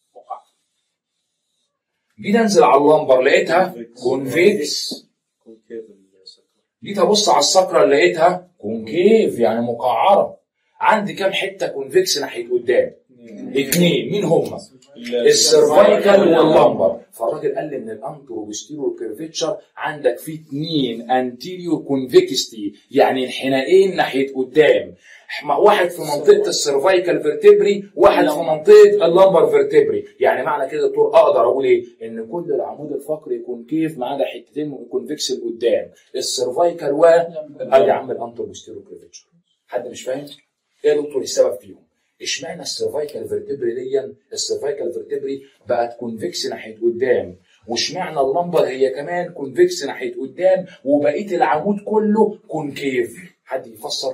جيت انزل على اللمبر لقيتها كونفكس. جيت ابص على السكرة لقيتها كونكيف يعني مقعره. عندي كام حته كونفكس ناحيه قدام؟ 2. مين هم؟ السيرفايكال واللمبر. فالراجل قال لي ان الانترو بوستيريور كيرفيتشر عندك فيه 2 انتيريور كونفكستي، يعني انحنائين ناحيه قدام، واحد في منطقه السيرفايكال فيرتبري واحد في منطقه اللمبر فيرتبري. يعني معنى كده يا دكتور اقدر اقول ايه؟ ان كل العمود الفقري يكون كيف ما عدا حتتين كونفكس لقدام، السيرفايكال قال يا عم الانترو بوستيريور كيرفيتشر. حد مش فاهم؟ ايه يا دكتور السبب فيهم؟ اشمعنى السيرفايكال فيرتبري دي السيرفايكال فيرتبري بقت كونفكس ناحيه قدام، واشمعنى اللمبر هي كمان كونفكس ناحيه قدام وبقيه العمود كله كونكيف؟ حد يفسر؟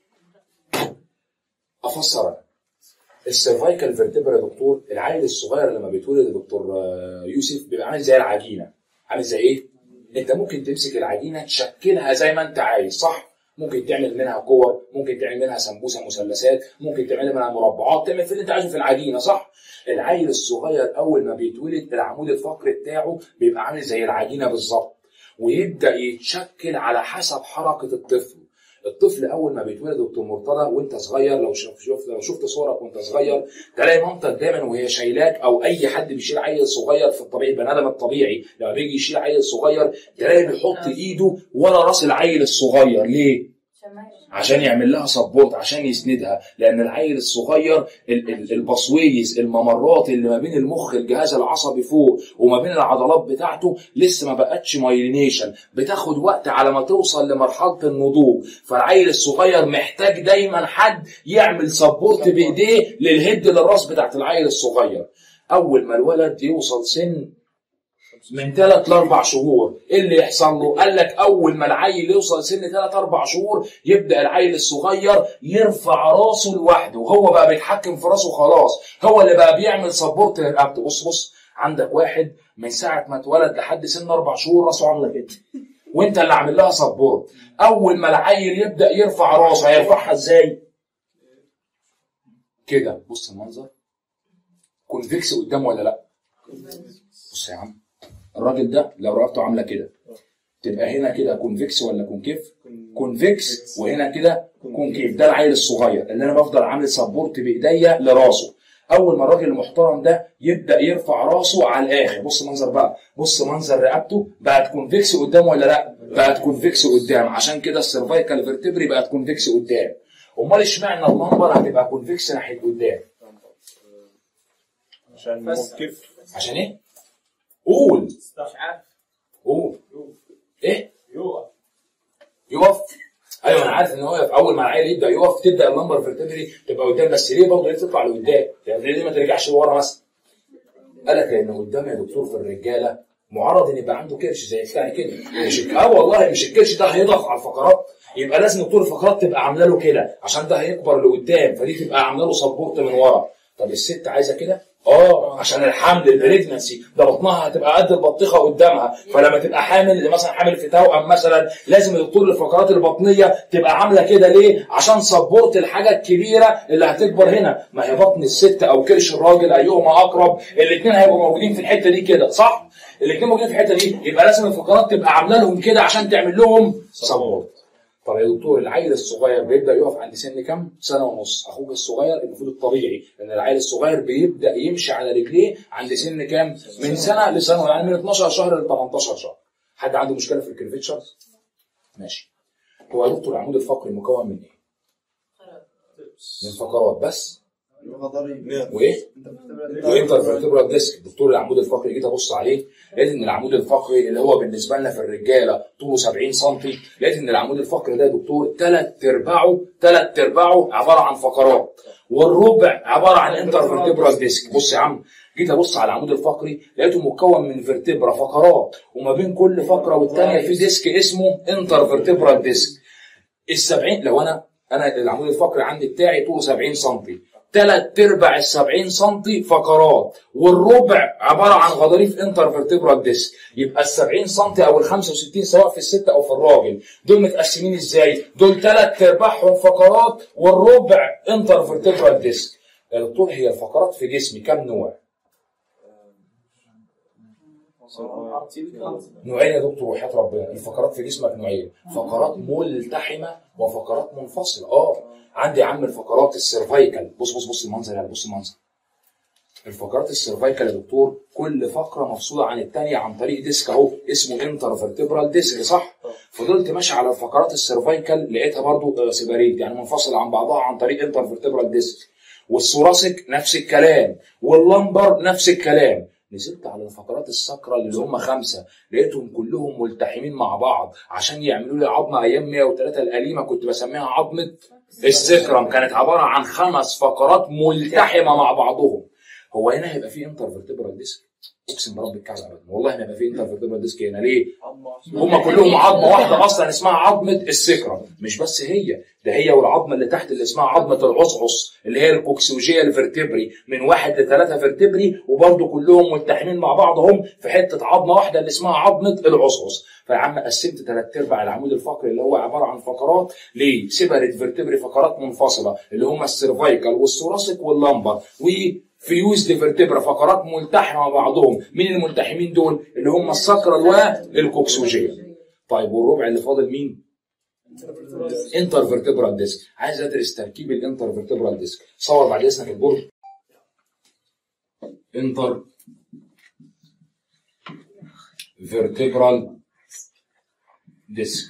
افسر انا. السيرفايكال فيرتبرا يا دكتور، العيل الصغير لما بيتولد يا دكتور يوسف بيبقى عامل زي العجينه. عامل زي ايه؟ انت ممكن تمسك العجينه تشكلها زي ما انت عايز، صح؟ ممكن تعمل منها كور، ممكن تعمل منها سمبوسه مثلثات، ممكن تعمل منها مربعات، تعمل في اللي انت عايزه في العجينه، صح؟ العيل الصغير اول ما بيتولد العمود الفقري بتاعه بيبقى عامل زي العجينه بالظبط، ويبدا يتشكل على حسب حركه الطفل. الطفل اول ما بيتولد دكتور مرتضى وانت صغير، لو شفت صورك وانت صغير تلاقي مامتك دايما وهي شايلاك، او اي حد بيشيل عيل صغير في الطبيعي، البني ادم الطبيعي لما بيجي يشيل عيل صغير تلاقي بيحط ايده ورا راس العيل الصغير. ليه؟ عشان يعمل لها سبورت، عشان يسندها، لان العيل الصغير البصويز الممرات اللي ما بين المخ الجهاز العصبي فوق وما بين العضلات بتاعته لسه ما بقتش مايلينيشن، بتاخد وقت على ما توصل لمرحله النضوج. فالعيل الصغير محتاج دايما حد يعمل سبورت بايديه للهد للراس بتاعت العيل الصغير. اول ما الولد يوصل سن من 3 ل 4 شهور ايه اللي يحصل له؟ قال لك اول ما العيل يوصل سن 3 4 شهور يبدا العيل الصغير يرفع راسه لوحده، وهو بقى بيتحكم في راسه خلاص، هو اللي بقى بيعمل سبورت لرقبته. بص عندك واحد من ساعه ما اتولد لحد سن 4 شهور راسه عامله كده، وانت اللي عامل لها سبورت. اول ما العيل يبدا يرفع راسه هيرفعها ازاي؟ كده. بص المنظر كونفكس قدامه ولا لا؟ بص يا عم الراجل ده لو رقبته عامله كده تبقى هنا كده كونفكس ولا كونكيف؟ كونفكس، وهنا كده كونكيف. ده العيل الصغير اللي انا بفضل عامل سبورت بايديا لراسه. اول ما الراجل المحترم ده يبدا يرفع راسه على الاخر، بص منظر بقى، بص منظر رقبته بقت كونفكس قدام ولا لا؟ بقت كونفكس قدام، عشان كده السيرفايكال فيرتبري بقت كونفكس قدام. امال اشمعنى اللمبر هتبقى كونفكس ناحيه قدام؟ عشان موقف. عشان ايه؟ قول. مش عارف. قول. ايه؟ يقف. ايوه انا عارف ان هو يقف. اول ما العيل يبدا يقف تبدا اللمبر فيرتبري تبقى قدام، بس ليه برضه ليه تطلع لقدام؟ يعني ليه ما ترجعش لورا مثلا؟ قال لك لان قدام يا دكتور في الرجاله معرض ان يبقى عنده كرش زي بتاعي كده. مش والله مش الكرش ده هيضغط على الفقرات، يبقى لازم طول الفقرات تبقى عامله له كده عشان ده هيكبر لقدام، فدي تبقى عامله له سبورت من ورا. طب الست عايزه كده؟ عشان الحمل البريجنسي ده بطنها هتبقى قد البطيخه قدامها، فلما تبقى حامل مثلا حامل في توأم مثلا لازم طول الفقرات البطنيه تبقى عامله كده. ليه؟ عشان سبورت الحاجه الكبيره اللي هتكبر هنا. ما هي بطن الست او كرش الراجل ايهما اقرب؟ الاثنين هيبقوا موجودين في الحته دي كده، صح؟ الاثنين موجودين في الحته دي، يبقى لازم الفقرات تبقى عامله لهم كده عشان تعمل لهم سبورت. طب يا دكتور العيل الصغير بيبدا يقف عند سن كام؟ سنه ونص. اخوك الصغير المفروض الطبيعي ان العيل الصغير بيبدا يمشي على رجليه عند سن كام؟ من سنه لسنه، يعني من 12 شهر ل 18 شهر. حد عنده مشكله في الكرفيتشر؟ ماشي. هو يا دكتور العمود الفقري مكون من ايه؟ من فقرات بس؟ وايه؟ وانترفيرتبرال ديسك. دكتور العمود الفقري جيت ابص عليه لقيت ان العمود الفقري اللي هو بالنسبه لنا في الرجاله طوله 70 سم، لقيت ان العمود الفقري ده يا دكتور ثلاث ارباعه عباره عن فقرات، والربع عباره عن انترفيرتبرال ديسك. بص يا عم، جيت ابص على العمود الفقري لقيته مكون من فيرتبرا فقرات، وما بين كل فقره والثانيه في ديسك اسمه انترفيرتبرال ديسك. ال70 لو انا العمود الفقري عندي بتاعي طوله 70 سم، ثلاث ارباع ال70 سم فقرات، والربع عباره عن غضاريف انترفيرتبرال ديسك. يبقى ال70 سم او ال65 سواء في الست او في الراجل دول متقسمين ازاي؟ دول ثلاث ارباعهم فقرات والربع انترفيرتبرال ديسك. يا دكتور هي الفقرات في جسمي كم نوع؟ نوعين يا دكتور وحياة ربنا. الفقرات في جسمك نوعين، فقرات ملتحمه وفقرات منفصله. عندي يا عم الفقرات السيرفايكال. بص المنظر، يعني بص المنظر. الفقرات السيرفايكال يا دكتور كل فقره مفصوله عن الثانيه عن طريق ديسك اهو اسمه انترفيرتبرال ديسك، صح؟ فضلت ماشي على الفقرات السيرفايكال لقيتها برضو سيباريت، يعني منفصله عن بعضها عن طريق انترفيرتبرال ديسك. والثوراسيك نفس الكلام، واللمبر نفس الكلام. نزلت على الفقرات الساكرال اللي هم 5 لقيتهم كلهم ملتحمين مع بعض عشان يعملوا لي عظمه. ايام 103 القديمه كنت بسميها عظمه السكرم، كانت عباره عن 5 فقرات ملتحمه مع بعضهم. هو هنا هيبقى فيه انترفيرتبرال ديسك؟ اقسم برب الكعبه ابدا والله ما هيبقى فيه انترفيرتبرال ديسك هنا. ليه؟ هم كلهم عظمه واحده اصلا اسمها عظمه السكرم. مش بس هي ده، هي والعظمه اللي تحت اللي اسمها عظمه العصعص اللي هي الكوكسوجيال فيرتبري، من 1 ل 3 فيرتبري، وبرده كلهم ملتحمين مع بعضهم في حته عظمه واحده اللي اسمها عظمه العصعص. فيا عم قسمت 3 ارباع العمود الفقري اللي هو عباره عن فقرات ليه؟ سيبريت فيرتبري، فقرات منفصله اللي هم السيرفايكال والثوراسيك واللمبر، فيوزد فيرتبرا فقرات ملتحمه مع بعضهم. مين الملتحمين دول؟ اللي هم الساكرال والكوكسوجيال. طيب والربع اللي فاضل مين؟ انترفيرتبرال ديسك. عايز ادرس تركيب الانترفيرتبرال ديسك. صور بعد اذنك البورد. انترفيرتبرال ديسك.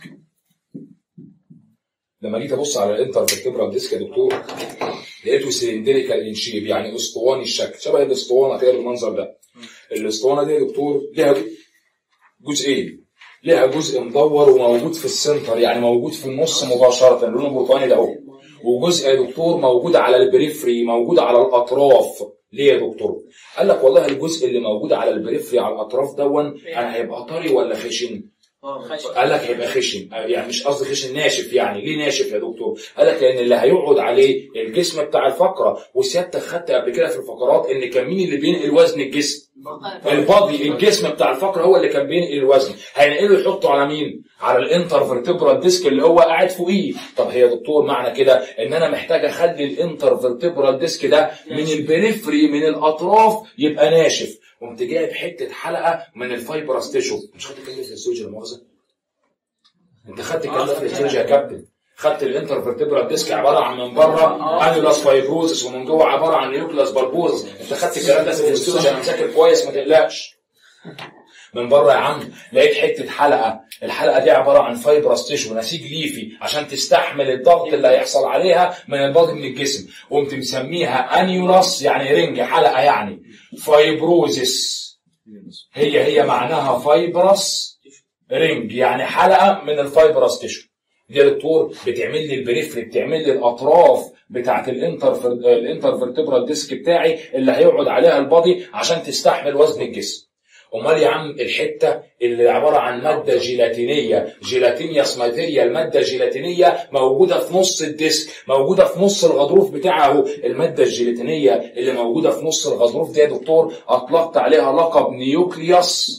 لما جيت ابص على الانترفيرتبرال ديسك يا دكتور لقيته سيلندريكال ان شيب، يعني اسطواني الشكل، شبه الاسطوانه كده بالمنظر ده. الاسطوانه دي يا دكتور ليها جزئين، ليها جزء مدور وموجود في السنتر، يعني موجود في النص مباشره لونه برتقاني ده اهو، وجزء يا دكتور موجود على البريفري، موجود على الاطراف. ليه يا دكتور؟ قال لك والله الجزء اللي موجود على البريفري على الاطراف دون انا هيبقى طري ولا خشن؟ قال لك هيبقى خشن، يعني مش قصدي خشن، ناشف. يعني ليه ناشف يا دكتور؟ قال لك لان اللي هيقعد عليه الجسم بتاع الفقره، وسيادتك خدت قبل كده في الفقرات ان كان مين اللي بينقل وزن الجسم؟ البادي. الجسم بتاع الفقره هو اللي كان بينقل الوزن، هينقله يحطه على مين؟ على الانترفيرتبرال ديسك اللي هو قاعد فوقيه. طب هي يا دكتور معنى كده ان انا محتاج اخلي الانترفيرتبرال ديسك ده من البريفري من الاطراف يبقى ناشف. قمت جايب حته حلقه من الفايبرس تيشو. مش خدت كلمه في السوجي لا مؤاخذه؟ انت خدت كلمه في السوجي يا كابتن؟ خدت الانترفيرتبرال ديسك عباره عن من بره انيولاس فايبروزس ومن جوه عباره عن نيوكلاس بالبوزس. انت خدت الكلام ده في السوجي، انا مذاكر كويس ما تقلقش. من بره يا عم لقيت حته حلقه، الحلقه دي عباره عن فايبرس تيشو نسيج ليفي عشان تستحمل الضغط اللي هيحصل عليها من الباطن من الجسم. قمت مسميها انيولاس يعني رنج، حلقه يعني فايبروزس، هي معناها فايبرس رنج يعني حلقه من الفايبرس تيشو. دي يا دكتور بتعمل لي البريفري، بتعمل لي الاطراف بتاعت الانترفيرتبرال ديسك بتاعي اللي هيقعد عليها البادي عشان تستحمل وزن الجسم. امال يا عم الحته اللي عباره عن ماده جيلاتينيه، جيلاتينيوس ماتيريال، ماده جيلاتينيه موجوده في نص الديسك، موجوده في نص الغضروف بتاعه اهو. الماده الجيلاتينيه اللي موجوده في نص الغضروف دي يا دكتور اطلقت عليها لقب نيوكليوس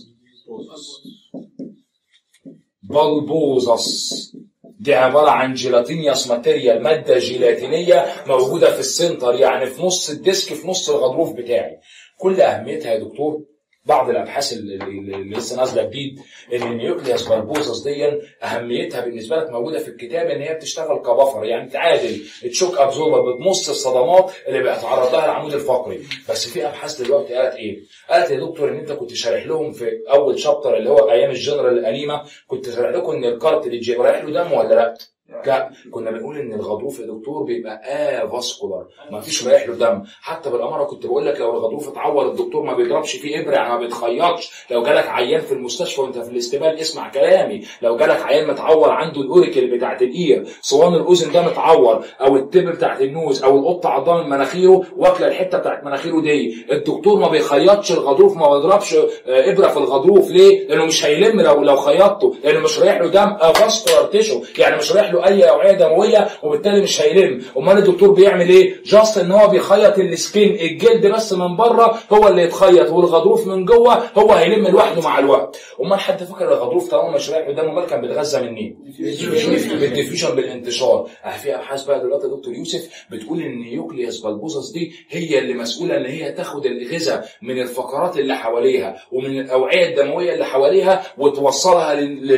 بلبوزس. دي عباره عن جيلاتينيوس ماتيريال، ماده جيلاتينيه موجوده في السنتر، يعني في نص الديسك، في نص الغضروف بتاعي. كل اهميتها يا دكتور بعض الابحاث اللي لسه نازله جديد ان النيوكليوس بلبوزس دي اهميتها بالنسبه لك موجوده في الكتاب ان هي بتشتغل كبفر، يعني تعادل الشوك ابزوربر، بتمص الصدمات اللي بيتعرض لها العمود الفقري. بس في ابحاث دلوقتي قالت ايه؟ قالت يا دكتور ان انت كنت شارح لهم في اول شابتر اللي هو ايام الجنرال القديمه، كنت شارح لكم ان الكارتريدج رايح له دم ولا لا؟ لا، كنا بنقول ان الغضروف يا دكتور بيبقى فاسكولار، ما فيش رايح له دم. حتى بالاماره كنت بقول لك لو الغضروف اتعور الدكتور ما بيضربش فيه ابره، يعني ما بيتخيطش. لو جالك عيان في المستشفى وانت في الاستقبال اسمع كلامي، لو جالك عيان متعور عنده الاوريكل بتاعت الاير، صوان الاذن ده متعور، او التب بتاعت النوز، او القطه عضها من مناخيره واكله الحته بتاعت مناخيره دي، الدكتور ما بيخيطش الغضروف، ما بيضربش ابره في الغضروف. ليه؟ لانه مش هيلم لو خيطته، لانه مش رايح له دم فاسكولار تيشو، يعني مش رايح له اي اوعيه دمويه وبالتالي مش هيلم. امال الدكتور بيعمل ايه؟ جاست ان هو بيخيط السكين، الجلد بس من بره هو اللي يتخيط، والغضروف من جوه هو هيلم لوحده مع الوقت. امال حد فاكر الغضروف طالما مش رايح له دم امال كان بيتغذى منين؟ بالديفيوجن، بالانتشار. في ابحاث بقى دلوقتي يا دكتور يوسف بتقول ان النيوكليوس بلبوزس دي هي اللي مسؤوله ان هي تاخد الغذاء من الفقرات اللي حواليها ومن الاوعيه الدمويه اللي حواليها وتوصلها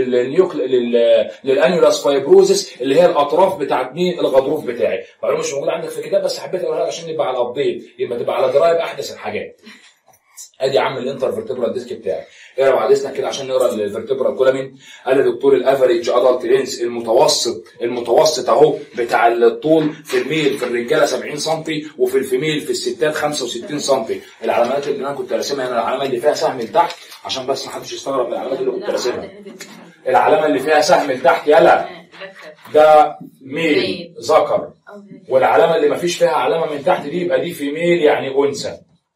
للانيولاس فايبروزس اللي هي الاطراف بتاعت مين؟ الغضروف بتاعي. معلومه مش موجوده عندك في الكتاب بس حبيت اقولها لك عشان نبقى على الابديت، يبقى تبقى على درايه باحدث الحاجات. ادي يا عم الانترفيرتبرال ديسك بتاعي. اقرا بعد اذنك كده عشان نقرا الفيرتبرال كولامين. قال يا دكتور الافريج ادلت لينس، المتوسط اهو بتاع الطول في الميل في الرجاله 70 سم وفي الفيميل في الستات 65 سم. العلامات اللي انا كنت راسمها هنا العلامه اللي فيها سهم لتحت عشان بس ما حدش يستغرب من العلامات اللي كنت راسمها. العلامه اللي فيها سهم لتحت يلا ده ميل ذكر، والعلامه اللي ما فيش فيها علامه من تحت دي يبقى دي فيميل يعني انثى.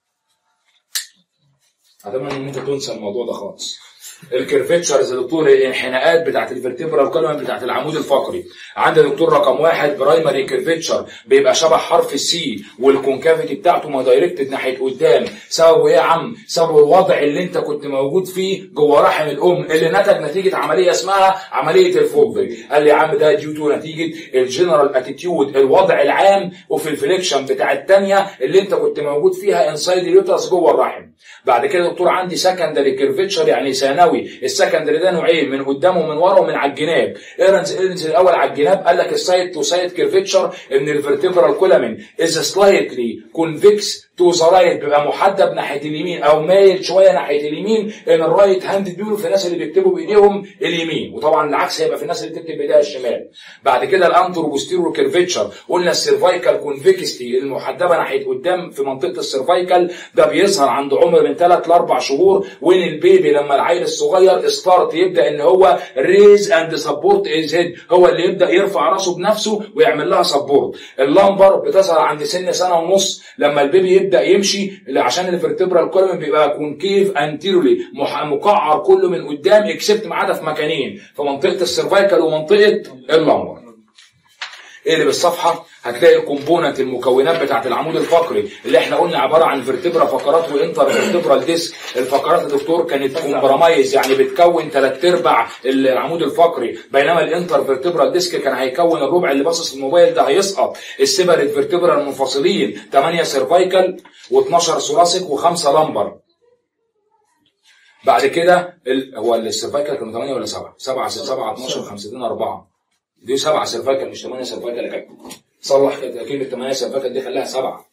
اتمنى ان انت تنسى الموضوع ده خالص. الكيرفتشرز يا دكتور الانحناءات بتاعت الفيرتبرال كولوم بتاعت العمود الفقري. عند دكتور رقم 1 برايمري كيرفتشر بيبقى شبه حرف السي والكونكافيتي بتاعته ما دايركتد ناحيه قدام. سببه ايه يا عم؟ سببه الوضع اللي انت كنت موجود فيه جوه رحم الام اللي نتج نتيجه عمليه اسمها عمليه الفوبل. قال لي يا عم ده ديو تو نتيجه الجنرال اتيتيود الوضع العام وفي الفليكشن بتاع الثانيه اللي انت كنت موجود فيها انسايد اليوترس جوه الرحم. بعد كده دكتور عندي سكندري كيرفتشر يعني ثانوي. السكندري ده نوعين، من قدام ومن ورا ومن على الجناب. ايرنز الاول على الجناب قال لك السايد تو سايد كيرفتشر ان الفيرتبرال كولامين از سلايتلي كونفكس تو ذا رايت، بيبقى محدب ناحيه اليمين او مايل شويه ناحيه اليمين، ان الرايت هاند بيقولوا في الناس اللي بيكتبوا بايديهم اليمين، وطبعا العكس هيبقى في الناس اللي بتكتب بايديها الشمال. بعد كده الانترو بوستيرور كيرفتشر قلنا السيرفايكال كونفكستي المحدبه ناحيه قدام في منطقه السيرفايكال، ده بيظهر عند عمر من 3 ل 4 شهور، وين البيبي لما العيل الصغير ستارت يبدا ان هو ريز اند سبورت از هيد، هو اللي يبدا يرفع راسه بنفسه ويعمل لها سبورت. اللمبر بتظهر عند سنه ونص لما البيبي يبدا يمشي، عشان الفيرتبرال كولوم بيبقى كونكيف انتيرولي مقعر كله من قدام اكسبت ما عدا في مكانين، في منطقه السيرفايكال ومنطقه اللمبر. اقلب الصفحه هتلاقي الكومبوننت المكونات بتاعت العمود الفقري اللي احنا قلنا عباره عن فيرتبرا فقرات وانتر فيرتبرال ديسك. الفقرات يا دكتور كانت كومبرمايز يعني بتكون 3/4 العمود الفقري، بينما الانتر فيرتبرال ديسك كان هيكون الربع اللي باصص الموبايل ده هيسقط. السيبريت فيرتبرال المنفصلين 8 سيرفايكال و12 ثوراسيك و5 لمبر. بعد كده هو السيرفايكال كانوا 8 ولا 7؟ 7 12 5 2 4 دي 7 سيرفايكال مش 8 سيرفايكال يا كابتن. صلح كلمه 8 سيرفايكال دي خليها 7.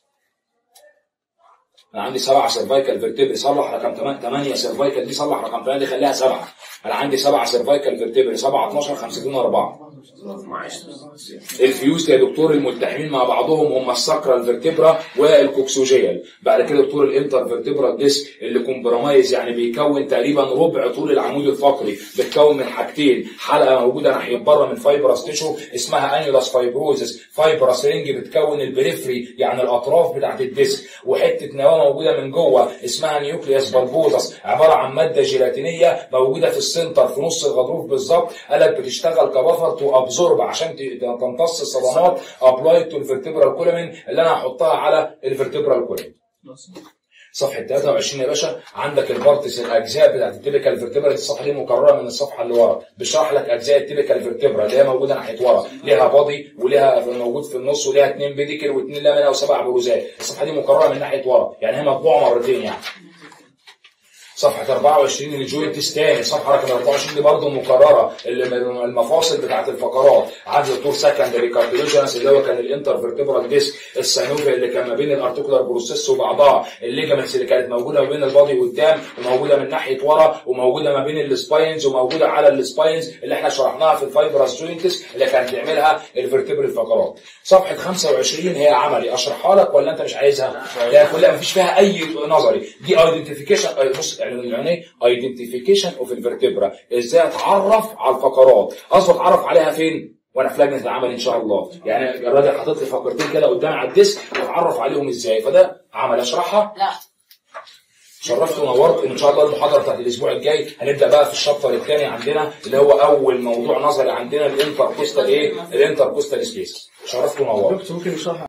انا عندي 7 سيرفايكال فيرتبري، صلح رقم 8 سيرفايكال دي، صلح رقم 8 دي خليها 7. انا عندي 7 سيرفايكال فيرتبري 7 12 5 2 4. الفيوز يا دكتور الملتحمين مع بعضهم هم الساكرال فيرتبرا والكوكسوجيال. بعد كده دكتور الانتر فيرتبرال ديسك اللي كومبرمايز يعني بيكون تقريبا ربع طول العمود الفقري، بتكون من حاجتين، حلقه موجوده ناحيه بره من فايبرس تيشو اسمها انيولاس فايبروزس، فايبرس رينج بتكون البريفري يعني الاطراف بتاعت الديسك، وحته نواه موجوده من جوه اسمها نيوكليوس بالبوزس، عباره عن ماده جيلاتينيه موجوده في السنتر في نص الغضروف بالظبط. قالك بتشتغل كبفر تو ابزورب عشان تمتص الصدمات ابلايد تو الفرتبرال كولومين اللي انا هحطها على الفرتبرال كولومين. صفحه 23 يا باشا، عندك البارتس الاجزاء بتاعت التيبيكال فيرتبرا. الصفحه دي مكرره من الصفحه اللي ورا، بشرح لك اجزاء التيبيكال فيرتبرا اللي هي موجوده ناحيه ورا، ليها بادي وليها موجود في النص وليها 2 بيديكل و2 لامينا و7 بروزات. الصفحه دي مكرره من ناحيه ورا، يعني هي مطبوعه مرتين يعني. صفحة 24 الجوينتس تاني، صفحة رقم 24 دي برضه مكررة، المفاصل بتاعت الفقرات. عندي دكتور سكندري كارديولوجينس اللي هو كان الانترفيرتبرال ديسك، السينوفيا اللي كان ما بين الارتيكولار بروسيس وبعضها، الليجامنتس اللي كانت موجودة ما بين البادي قدام وموجودة من ناحية ورا وموجودة ما بين السباينز وموجودة على السباينز اللي احنا شرحناها في الفايبرس جوينتس اللي كانت بيعملها الفيرتبرال الفقرات. صفحة 25 هي عملي، اشرحها لك ولا انت مش عايزها؟ لا كلها مفيش فيها اي نظري. دي ايدنتيفيكيشن، بص يعني ايدنتيفيكيشن اوف الفرتبرا، ازاي اتعرف على الفقرات. قصدي اتعرف عليها فين؟ وانا في لجنه العمل ان شاء الله. يعني الراجل حاطط لي فقرتين كده قدامي على الديسك واتعرف عليهم ازاي، فده عمل اشرحها. لا شرفت ونورت. ان شاء الله المحاضره بتاعت الاسبوع الجاي هنبدا بقى في الشابتر الثاني عندنا اللي هو اول موضوع نظري عندنا، الانتركوستال الانتركوستال سبيس. شرفت ونورت. دكتور ممكن يشرح